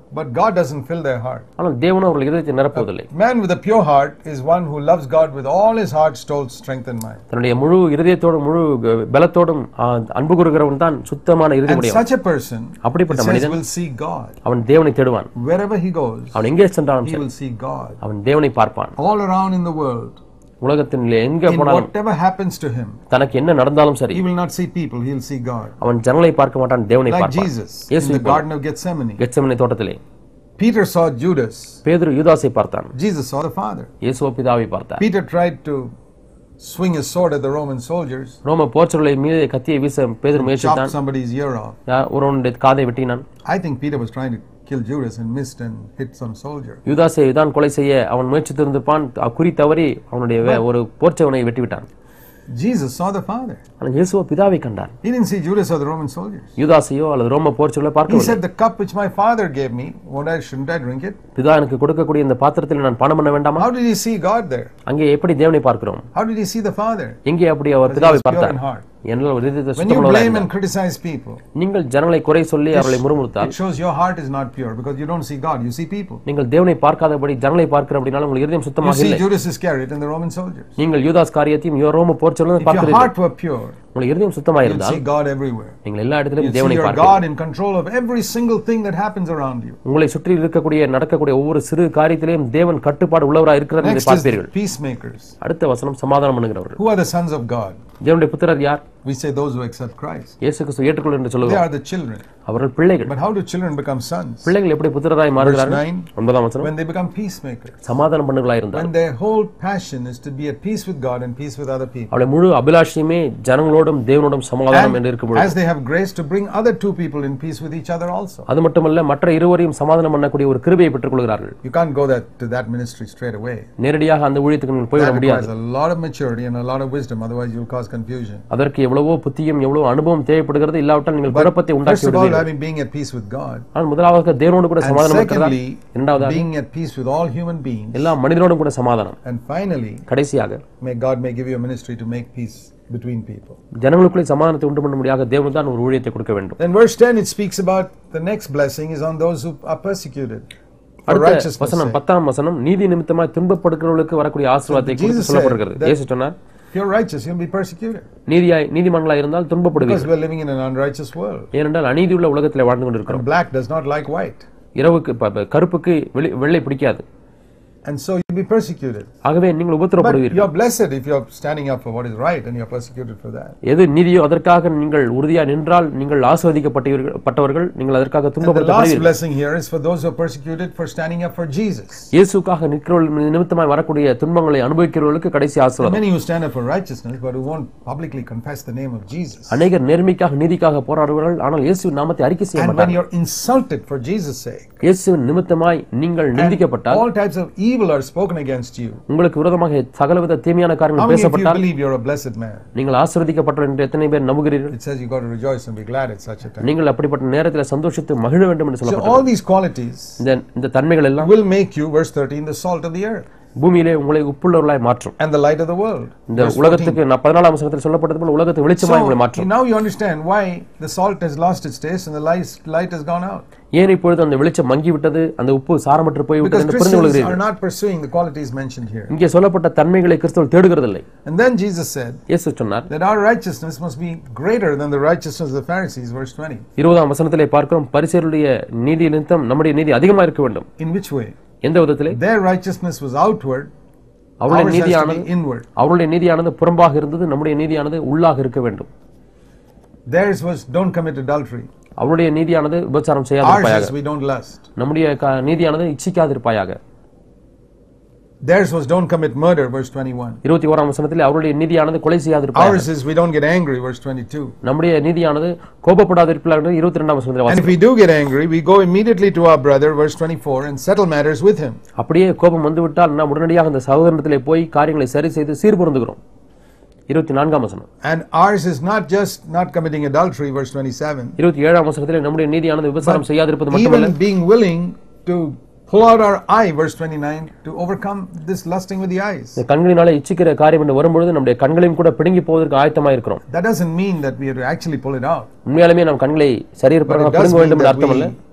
but God doesn't fill their heart. ஆனால் தேவன் அவர்கள் இதயத்தை நிரப்புவதில்லை. Man with a pure heart is one who loves God with all his heart, soul, strength and mind. தன்னுடைய முழு இதயத்தோடும் முழு பலத்தோடும் அன்பு கூறுகிறவன் தான் சுத்தமான இதயமுடையவன். And such a person, அப்படிப்பட்ட மனிதன் will see God. அவன் தேவனை தேடுவான். Wherever he goes, அவன் எங்கே சென்றாலும் he will see God. அவன் தேவனை பார்ப்பான். All around in the world, உலகத்தில் எங்கே போனாலும் whatever happens to him, தனக்கு என்ன நடந்தாலும் சரி, he will not see people, he will see God. அவன் ஜனங்களை பார்க்க மாட்டான், தேவனை Like பார்ப்பான். Jesus in the garden of Gethsemane. கெத்செமனே தோட்டத்திலே Peter saw Judas. பேதுரு யூதாசை பார்த்தான். Jesus saw the Father. இயேசு பிதாவை பார்த்தார். Peter tried to swing his sword at the Roman soldiers. ரோம போர்ச்சொல்லை மீது கத்தியை வீச பேதுரு முயற்சித்தான். Chopped somebody's ear off. ஒருவனுடைய காதை வெட்டினான். I think Peter was trying to kill Judas and missed and hit some soldier. யூதாசை தான் கொலை செய்ய அவன் முயற்சித்திருந்தான். குறி தவறி அவனுடைய ஒரு போர்ச்சவனை வெட்டி விட்டான். Jesus saw the Father. ஆனால் இயேசு பிதாவை கண்டார். He didn't see Judas or the Roman soldiers. யூதாசையோ அல்லது ரோம போர்ச்சொல்லை பார்க்கவில்லை. He said, the cup which my Father gave me, what I shouldn't I drink it? பிதா எனக்கு கொடுக்கக்கூடிய இந்த பாத்திரத்தில் நான் பானம் பண்ண வேண்டாமா? How did he see God there? அங்கே எப்படி தேவனை பார்க்கிறோம்? How did he see the Father? எங்கே அப்படி அவர் பிதாவை பார்த்தார்? When you blame and criticize people, நீங்கள் ஜனங்களை குறை சொல்லி அவர்களை முறுமுறுத்தால், it shows your heart is not pure because you don't see God, you see people. நீங்கள் தேவனை பார்க்காதபடி ஜனங்களை பார்க்கிறபடினால உங்கள் இதயம் சுத்தமாக இல்லை. You see Judas Iscariot and the Roman soldiers. நீங்கள் யூதாஸ் காரியத்தையும் ரோம போர்ச்சொல்லையும் பார்க்கிறீர்கள். If your heart were pure, உங்கள் இதயம் சுத்தமாக இருந்தால், you see God everywhere. நீங்கள் எல்லா இடத்திலும் தேவனை பார்ப்பீர்கள். You see பார்ப்பீர்கள். God in control of every single thing that happens around you. உங்களை சுற்றி இருக்கக்கூடிய நடக்கக்கூடிய ஒவ்வொரு சிறு காரியத்திலும் தேவன் கட்டுப்பாடு உள்ளவராய் இருக்கிறார் என்று பார்ப்பீர்கள். Peacemakers. அடுத்த வசனம் சமாதானம் பண்ணுகிறவர்கள். Who are the sons of God? தேவனுடைய புத்திரர் யார்? We say those who accept Christ. இயேசு கிறிஸ்துவை ஏற்றுக்கொள் என்று சொல்லுவோம். They are the children. அவர்கள் பிள்ளைகள். But how do children become sons? பிள்ளைகள் எப்படி புத்திரராய் மாறுகிறார்கள்? ஒன்பதாம் வசனம். When they become peacemakers. சமாதானம் பண்ணுகிறவர்களாய் இருந்தார். When their whole passion is to be at peace with God and peace with other people. அவளுடைய முழு அபிலாஷையுமே ஜனங்களோடும் தேவனோடும் சமாதானம் என்று இருக்கும்போது, as they have grace to bring other two people in peace with each other also. அது மட்டுமல்ல மற்ற இருவரையும் சமாதானம் பண்ணக்கூடிய ஒரு கிருபையை பெற்றுக்கொள்கிறார்கள். You can't go that to that ministry straight away. நேரடியாக அந்த ஊழியத்துக்கு நீங்கள் போய் விட முடியாது. There's a lot of maturity and a lot of wisdom, otherwise you'll cause confusion. அதற்கு எவ்வளவோ புத்தியும் எவ்வளவோ அனுபவம் தேவைப்படுகிறது, இல்லாவிட்டால் நீங்கள் குழப்பத்தை உண்டாக்கி விடுவீர்கள். First of all, being at peace with God. ஆனால் முதலாவது தேவனோடு கூட சமாதானம் இருக்கிறதா? இரண்டாவதாக being at peace with all human beings. எல்லா மனிதரோடும் கூட சமாதானம். And finally, கடைசியாக, may God may give you a ministry to make peace between people. ஜனங்களுக்குள்ளே சமாதானத்தை உண்டு பண்ண முடியாத தேவன் தான் ஒரு ஊழியத்தை கொடுக்க வேண்டும். Then verse ten it speaks about the next blessing is on those who are persecuted. அடுத்த வசனம் பத்தாம் வசனம் நீதி நிமித்தமாய் துன்பப்படுகிறவர்களுக்கு வரக்கூடிய ஆசீர்வாதத்தை குறித்து சொல்லப்படுகிறது. இயேசு சொன்னார், if you're righteous you'll be persecuted. நீதியாய் நீதிமான்களாய் இருந்தால் துன்பப்படுவீர்கள். Because we're living in an unrighteous world. ஏனென்றால் அநீதியுள்ள உலகத்திலே வாழ்ந்து கொண்டிருக்கிறோம். Black does not like white. இரவுக்கு கருப்புக்கு வெள்ளை பிடிக்காது. And so you'll be persecuted. ஆகவே நீங்கள் உபத்திரப்படுவீர்கள். You're blessed if you're standing up for what is right and you're persecuted for that. எது நீதியோ அதற்காக நீங்கள் உறுதியாக நின்றால் நீங்கள் ஆசீர்வதிக்கப்பட்டவர்கள், நீங்கள் அதற்காக துன்பப்படுத்தப்படுவீர்கள். The last blessing here is for those who are persecuted for standing up for Jesus. இயேசுக்காக நிற்கிறவர்கள் நிமித்தமாய் வரக்கூடிய துன்பங்களை அனுபவிக்கிறவர்களுக்கு கடைசி ஆசீர்வாதம். Many who stand up for righteousness but who won't publicly confess the name of Jesus. அநேகர் நேர்மைக்காக நீதிக்காக போராடுவார்கள், ஆனால் இயேசுவின் நாமத்தை அறிக்கை செய்ய மாட்டார்கள். And when you're insulted for Jesus' sake, இயேசுவின் நிமித்தமாய் நீங்கள் நிந்திக்கப்பட்டால், all types of evil are spoken against you, உங்களுக்கு விரோதமாக சகலவித தீமையான காரியங்கள் பேசப்பட்டால், you believe you're a blessed man. நீங்கள் ஆசீர்வதிக்கப்பட்டவர் என்று எத்தனை பேர் நம்புகிறீர்கள்? It says you got to rejoice and be glad at such a time. நீங்கள் அப்படிப்பட்ட நேரத்தில் சந்தோஷித்து மகிழ வேண்டும் என்று சொல்லப்பட்டது. So all these qualities இந்த இந்த தன்மைகள் எல்லாம் will make you, verse thirteen, the salt of the earth. பூமியிலே உங்களை உப்புள்ளவர்களாய் மாற்றும். And the light of the world. இந்த உலகத்துக்கு பதினாலாம் வசனத்தில் சொல்லப்பட்டது போல உலகத்தை வெளிச்சமாய் உங்களை மாற்றும். So now you understand why the salt has lost its taste and the light light has gone out. ஏன் இப்பொழுது அந்த வெளிச்சம் மங்கி விட்டது, அந்த உப்பு சாரமற்று போய் விட்டது என்று புரிந்து கொள்கிறீர்கள். Because Christians are not pursuing the qualities mentioned here. இங்கே சொல்லப்பட்ட தன்மைகளை கிறிஸ்தவர்கள் தேடுகிறதில்லை. And then Jesus said, இயேசு சொன்னார், that our righteousness must be greater than the righteousness of the Pharisees, verse twenty. இருபதாம் வசனத்திலே பார்க்கிறோம், பரிசேயருடைய நீதி நிமித்தம் நம்முடைய நீதி அதிகமாக இருக்க வேண்டும். In which way? எந்த விதத்திலே? Their righteousness was outward, அவருடைய நீதியானது inward. அவருடைய நீதியானது புறம்பாக இருந்தது, நம்முடைய நீதியானது உள்ளாக இருக்க வேண்டும். Theirs was don't commit adultery. அவருடைய நீதியானது விபச்சாரம் செய்யாதிருப்பாயாக. Ours is we don't lust. நம்முடைய நீதியானது இச்சிக்காதிருப்பாயாக. Theirs was don't commit murder, verse twenty-one. இருபத்தி ஓராம் வசனத்திலே அவருடைய நீதியானது கொலை செய்யாதிருப்பாயாக. Ours is we don't get angry, verse twenty-two. நம்முடைய நீதியானது கோபப்படாதிருப்பாயாக என்று இருபத்தி இரண்டாம் வசனத்திலே வாசிக்கிறோம். And if we do get angry, we go immediately to our brother, verse twenty-four, and settle matters with him. அப்படியே கோபம் வந்துவிட்டால் நாம் உடனடியாக அந்த சகோதரனிடத்திலே போய் காரியங்களை சரி செய்து சீர்பொருந்துகிறோம். இருபத்தி நான்காம் வசனம். And ours is not just not committing adultery, verse twenty-seven. இருபத்தி ஏழாம் வசனத்திலே நம்முடைய நீதியானது விபச்சாரம் செய்யாதிருப்பது மட்டுமல்ல, even being willing to pull out our eye, verse twenty-nine, to overcome this lusting with the eyes. கண்களினாலே இச்சிக்கிற காரியம் என்று வரும்பொழுது நம்முடைய கண்களையும் கூட பிடுங்கி போவதற்கு ஆயத்தமாக இருக்கிறோம். That doesn't mean that we have to actually pull it out. உண்மையாலுமே நாம் கண்களை சரியற்பாக பிடுங்க வேண்டும் என்று அர்த்தமல்ல.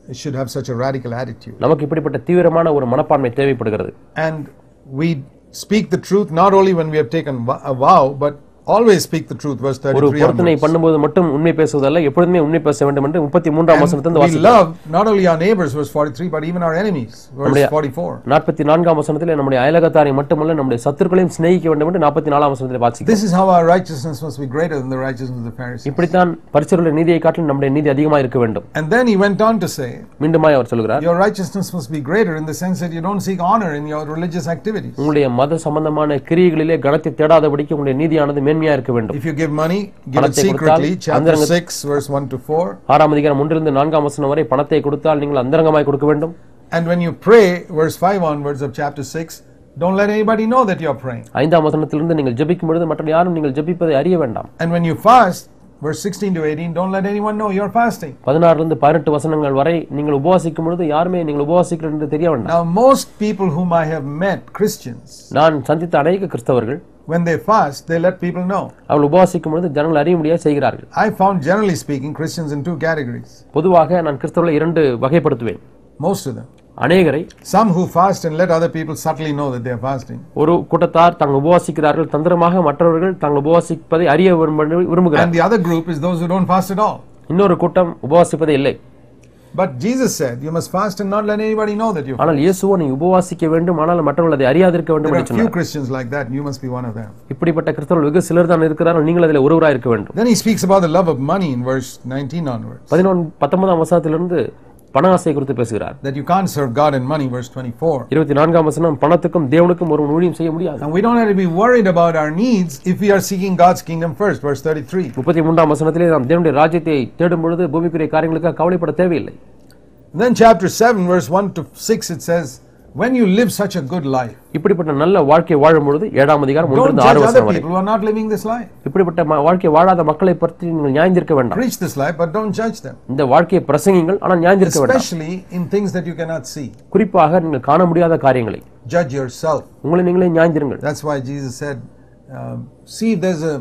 should have such a radical attitude. நமக்கு இப்படிப்பட்ட தீவிரமான ஒரு மனப்பான்மை தேவைப்படுகிறது. And we speak the truth not only when we have taken a vow, but always speak the truth. Verse thirty-three. ஒரு பொருத்தனை பண்ணும்போது மட்டும் உண்மை பேசுவதல்ல, எப்பொழுதுமே உண்மை பேச வேண்டும் என்று முப்பத்தி மூன்றாம் வசனத்திலிருந்து வாசிக்கிறோம். We love not only our neighbors, verse forty-three, but even our enemies, verse forty-four. நாற்பத்தி நான்காம் வசனத்திலே நம்முடைய அயலகத்தாரை மட்டுமல்ல நம்முடைய சத்துருக்களையும் சிநேகிக்க வேண்டும் என்று நாற்பத்தி நான்காம் வசனத்திலே வாசிக்கிறோம். This is how our righteousness must be greater than the righteousness of the Pharisees. இப்படித்தான் பரிசேயருடைய நீதியை காட்டிலும் நம்முடைய நீதி அதிகமாக இருக்க வேண்டும். And then he went on to say, மீண்டுமாய் அவர் சொல்கிறார், your righteousness must be greater in the sense that you don't seek honor in your religious activities. உங்களுடைய மத சம்பந்தமான கிரியைகளிலே கனத்தை தேடாதபடிக்கு உங்களுடைய நீதியானது மேன்மையா இருக்க வேண்டும். If you give money, give it secretly. Chapter six, verse one to four. ஆறாம் அதிகாரம் ஒன்றிலிருந்து நான்காம் வசனம் வரை பணத்தை கொடுத்தால் நீங்கள் அந்தரங்கமாய் கொடுக்க வேண்டும். And when you pray, verse five onwards of chapter six, don't let anybody know that you are praying. ஐந்தாம் வசனத்திலிருந்து நீங்கள் ஜெபிக்கும் பொழுது மற்ற யாரும் நீங்கள் ஜெபிப்பதை அறிய வேண்டாம். And when you fast, verse sixteen to eighteen, don't let anyone know you are fasting. பதினாறிலிருந்து பதினெட்டு வசனங்கள் வரை நீங்கள் உபவாசிக்கும் பொழுது யாருமே நீங்கள் உபவாசிக்கிறீர்கள் என்று தெரிய வேண்டாம். Now most people whom I have met, Christians, நான் சந்தித்த அநேக கிறிஸ்தவர்கள், when they fast, they let people know. அவர்கள் உபவாசிக்கும் பொழுது ஜனங்கள் அறிய முடியாது செய்கிறார்கள். I found, generally speaking, Christians in two categories. பொதுவாக நான் கிறிஸ்தவர்களை இரண்டு வகைப்படுத்துவேன். Most of them. அநேகரை, some who fast and let other people subtly know that they are fasting. ஒரு கூட்டத்தார் தாங்கள் உபவாசிக்கிறார்கள், தந்திரமாக மற்றவர்கள் தாங்கள் உபவாசிப்பதை அறிய விரும்புகிறார்கள். And the other group is those who don't fast at all. இன்னொரு கூட்டம் உபவாசிப்பதே இல்லை. But Jesus said you must fast and not let anybody know that you fast. ஆனால் இயேசுவோ நீ உபவாசிக்க வேண்டும், ஆனால் மற்றவர்கள் அதை அறியாதிருக்க வேண்டும் என்று சொன்னார். There are few Christians like that, you must be one of them. இப்படிப்பட்ட கிறிஸ்தவர்கள் வெகு சிலர் தான் இருக்கிறார்கள், நீங்கள் அதில் ஒருவராய் இருக்க வேண்டும். Then he speaks about the love of money in verse nineteen onwards. பதினொன்று பத்தொன்பதாம் வசனத்திலிருந்து பண ஆசை குறித்து பேசுகிறார். That you can't serve God and money, verse twenty-four. இருபத்தி நான்காம் வசனம், பணத்துக்கும் தேவனுக்கும் ஒரு ஊழியம் செய்ய முடியாது. And we don't have to be worried about our needs if we are seeking God's kingdom first, verse thirty-three. முப்பத்தி மூன்றாம் வசனத்திலே நாம் தேவனுடைய ராஜ்யத்தை தேடும் பொழுது பூமிக்குரிய காரியங்களுக்காக கவலைப்பட தேவையில்லை. Then chapter seven, verse one to six, it says, when you live such a good life, இப்படிப்பட்ட நல்ல வாழ்க்கை வாழும் பொழுது ஏழாம் அதிகாரம் ஒன்று முதல் ஆறு வசனம் வரை, people who are not living this life. இப்படிப்பட்ட வாழ்க்கை வாழாத மக்களை பற்றி நீங்கள் நியாயந்திருக்க வேண்டாம். Preach this life, but don't judge them. இந்த வாழ்க்கையை பிரசங்கிங்கள், ஆனால் நியாயந்திருக்க வேண்டாம். Especially in things that you cannot see. குறிப்பாக நீங்கள் காண முடியாத காரியங்களை. Judge yourself. உங்களை நீங்களே நியாயந்திருங்கள். That's why Jesus said, uh, see if there's a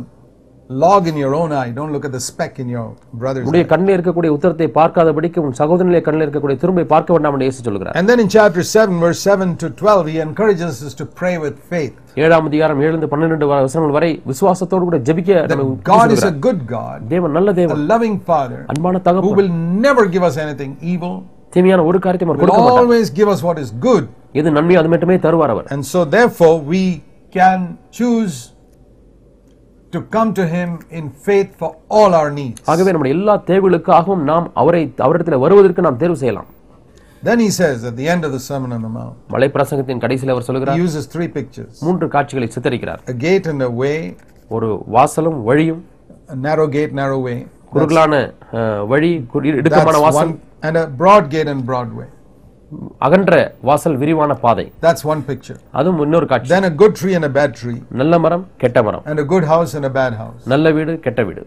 log in your own eye, don't look at the speck in your brother's eye. உடைய கண்ணில் இருக்கக்கூடிய உத்தரத்தை பார்க்காதபடிக்கு உன் சகோதரனுடைய கண்ணில் இருக்கக்கூடிய துரும்பை பார்க்க வேண்டாம் என்று இயேசு சொல்கிறார். And then in chapter seven, verse seven to twelve, he encourages us to pray with faith. ஏழாம் அதிகாரம் ஏழு முதல் பன்னிரண்டு வசனங்கள் வரை விசுவாசத்தோடு கூட ஜெபிக்க நம்ம God is a good God, தேவன் நல்ல தேவன், a loving Father, அன்பான தகப்பன், who will never give us anything evil. தீமையான ஒரு காரியத்தை அவர் கொடுக்க மாட்டார். மாட்டார். Always give us what is good. எது நன்மை அது மட்டுமே தருவார் அவர். And so therefore we can choose to come to him in faith for all our needs. ஆகவே நம்முடைய எல்லா தேவைகளுக்காகவும் நாம் அவரை அவரிடத்தில் வருவதற்கு நாம் தேர்வு செய்யலாம். Then he says at the end of the Sermon on the Mount, மலை பிரசங்கத்தின் கடைசியில் அவர் சொல்கிறார், he uses three pictures. மூன்று காட்சிகளை சித்தரிக்கிறார். A gate and a way, ஒரு வாசலும் வழியும், a narrow gate, narrow way, குறுகலான வழி, இடுக்கமான வாசல், and a broad gate and broad way. அகன்ற வாசல், விரிவான பாதை. That's one picture. அதுவும் இன்னொரு காட்சி. Then a good tree and a bad tree. நல்ல மரம், கெட்ட மரம். And a good house and a bad house. நல்ல வீடு, கெட்ட வீடு.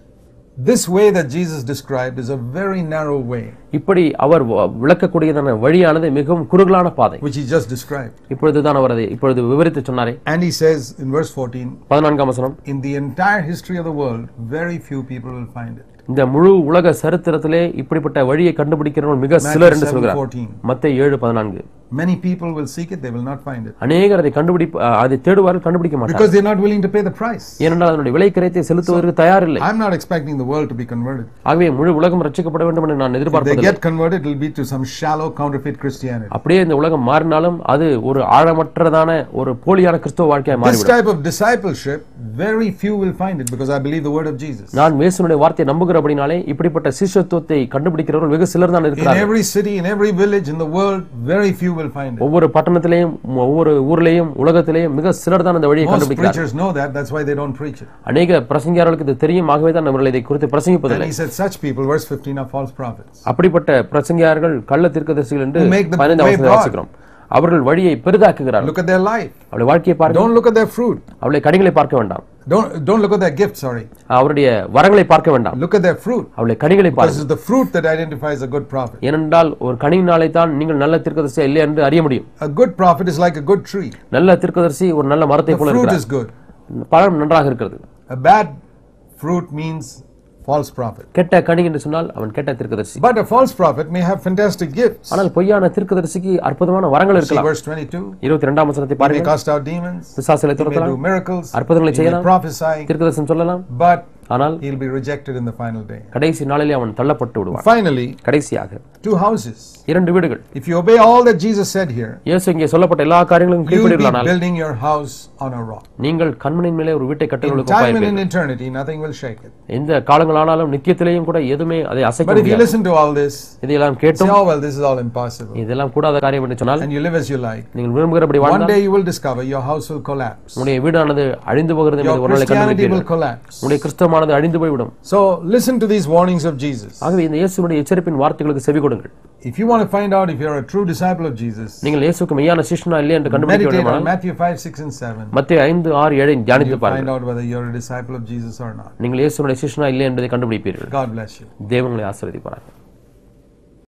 This way that Jesus described is a very narrow way. இப்படி அவர் விளக்கக்கூடியதான வழியானது மிகவும் குறுகலான பாதை. Which he just described. இப்பொழுது தான் அவர் அதை இப்பொழுது விவரித்து சொன்னாரே. And he says in verse fourteen, பதினான்காம் வசனம், in the entire history of the world, very few people will find it. இந்த முழு உலக சரித்திரத்திலே இப்படிப்பட்ட வழியை கண்டுபிடிக்கிறவர்கள் மிக சிலர் என்று சொல்கிறார். மத்தேயு ஏழு பதினான்கு. Many people will seek it, they will not find it. அநேகர் அதை கண்டுபிடிப்பு அதை தேடுவார்கள், கண்டுபிடிக்க மாட்டார்கள். Because they are not willing to pay the price. ஏனென்றால் அதனுடைய விலை கிரயத்தை செலுத்துவதற்கு தயார் இல்லை. I am not expecting the world to be converted. ஆகவே முழு உலகம் ரட்சிக்கப்பட வேண்டும் என்று நான் எதிர்பார்ப்பதில்லை. If they get converted, it will be to some shallow counterfeit Christianity. அப்படியே இந்த உலகம் மாறினாலும் அது ஒரு ஆழமற்றதான ஒரு போலியான கிறிஸ்தவ வாழ்க்கையாய் மாறிவிடும். This type of discipleship, very few will find it because I believe the word of Jesus. நான் இயேசுவினுடைய வார்த்தையை நம்புகிறபடினாலே இப்படிப்பட்ட சிஷ்யத்துவத்தை கண்டுபிடிக்கிறவர்கள் வெகு சிலர் தான் இருக்கிறார்கள். In every city, in every village in the world, very few will find it. ஒவ்வொரு பட்டணத்திலேயும் ஒவ்வொரு ஊர்லயும் உலகத்திலேயும் மிக சிலர் தான் இந்த வழியை கண்டுபிடிக்கிறார்கள். Most preachers know that, that's why they don't preach it. அநேக பிரசங்கியாளர்களுக்கு இது தெரியும், ஆகவே தான் அவர்கள் இதை குறித்து பிரசங்கிப்பதில்லை. And he said such people, verse fifteen, are false prophets. அப்படிப்பட்ட பிரசங்கியாளர்கள் கள்ள தீர்க்கதரிசிகள் என்று பதினைந்தாம் வசனத்தில் வாசிக்கிறோம். அவர்கள் வழியை பெரிதாக்குகிறார்கள். Look at their life. அவருடைய வாழ்க்கையை பாருங்கள். Don't look at their fruit. அவருடைய கனிகளை பார்க்க வேண்டாம். Don't don't look at their gift, sorry. அவருடைய வரங்களை பார்க்க வேண்டாம். Look at their fruit. அவருடைய கனிகளை பாருங்கள். This is the fruit that identifies a good prophet. ஏனென்றால் ஒரு கனியினாலே தான் நீங்கள் நல்ல தீர்க்கதரிசி இல்லை என்று அறிய முடியும். A good prophet is like a good tree. நல்ல தீர்க்கதரிசி ஒரு நல்ல மரத்தை போல இருக்கிறார். The fruit is good. பழம் நன்றாக இருக்கிறது. A bad fruit means false prophet. கெட்ட கனி என்று சொன்னால் அவன் கெட்ட தீர்க்கதரிசி. But a false prophet may have fantastic gifts. ஆனால் பொய்யான தீர்க்கதரிசிக்கு அற்புதமான வரங்கள் See இருக்கலாம். verse twenty-two. இருபத்தி இரண்டாம் வசனத்தை He may பாருங்கள். cast out demons. பிசாசுகளை He may துரத்தலாம். do miracles. அற்புதங்களை He may செய்யலாம். prophesy. தீர்க்கதரிசனம் சொல்லலாம். But ஆனால் he'll be rejected in the final day. கடைசி நாளிலே அவன் தள்ளப்பட்டு விடுவான். Finally, கடைசியாக two houses. இரண்டு வீடுகள். If you obey all that Jesus said here, இயேசு இங்கே சொல்லப்பட்ட எல்லா காரியங்களும் you will be கீழ்ப்படியலானால் building your house on a rock. நீங்கள் கண்மணியின் மேலே ஒரு வீட்டை In கட்டுவதற்கு time and ஒப்பாயிருப்பீர்கள். in eternity, nothing will shake it. எந்த காலங்களானாலும் நித்தியத்திலேயும் கூட எதுவுமே அதை அசைக்க But if you முடியாது. listen to all this, இதையெல்லாம் say, கேட்டும் oh well, this is all impossible. இதெல்லாம் கூடாத காரியம் என்று சொன்னால் And you live as you like. நீங்கள் விரும்புகிறபடி One வாழ்ந்தால் day you will discover your house will collapse. உங்களுடைய வீடானது அழிந்து போகிறது என்பதை Your ஒரு நாளை Christianity will கண்டுபிடிப்பீர்கள். collapse. உங்களுடைய கிறிஸ்தவமானது அழிந்து போய்விடும். So listen to these warnings of Jesus. ஆகவே இந்த இயேசுவினுடைய எச்சரிப்பின் வார்த்தைகளுக்கு செவி கொடுங்கள். If you want to find out if you're a true disciple of Jesus, நீங்கள் இயேசுவுக்கு மெய்யான சிஷ்யனா இல்லையா என்று கண்டுபிடிக்க meditate on வேண்டுமானால் Matthew five, six and seven. மத்தேயு ஐந்து, ஆறு, ஏழை தியானித்து You'll find பாருங்கள். out whether you're a disciple of Jesus or not. நீங்கள் இயேசுவினுடைய சிஷ்யனா இல்லையா என்பதை கண்டுபிடிப்பீர்கள். God bless you. தேவன் உங்களை ஆசீர்வதிப்பாராக.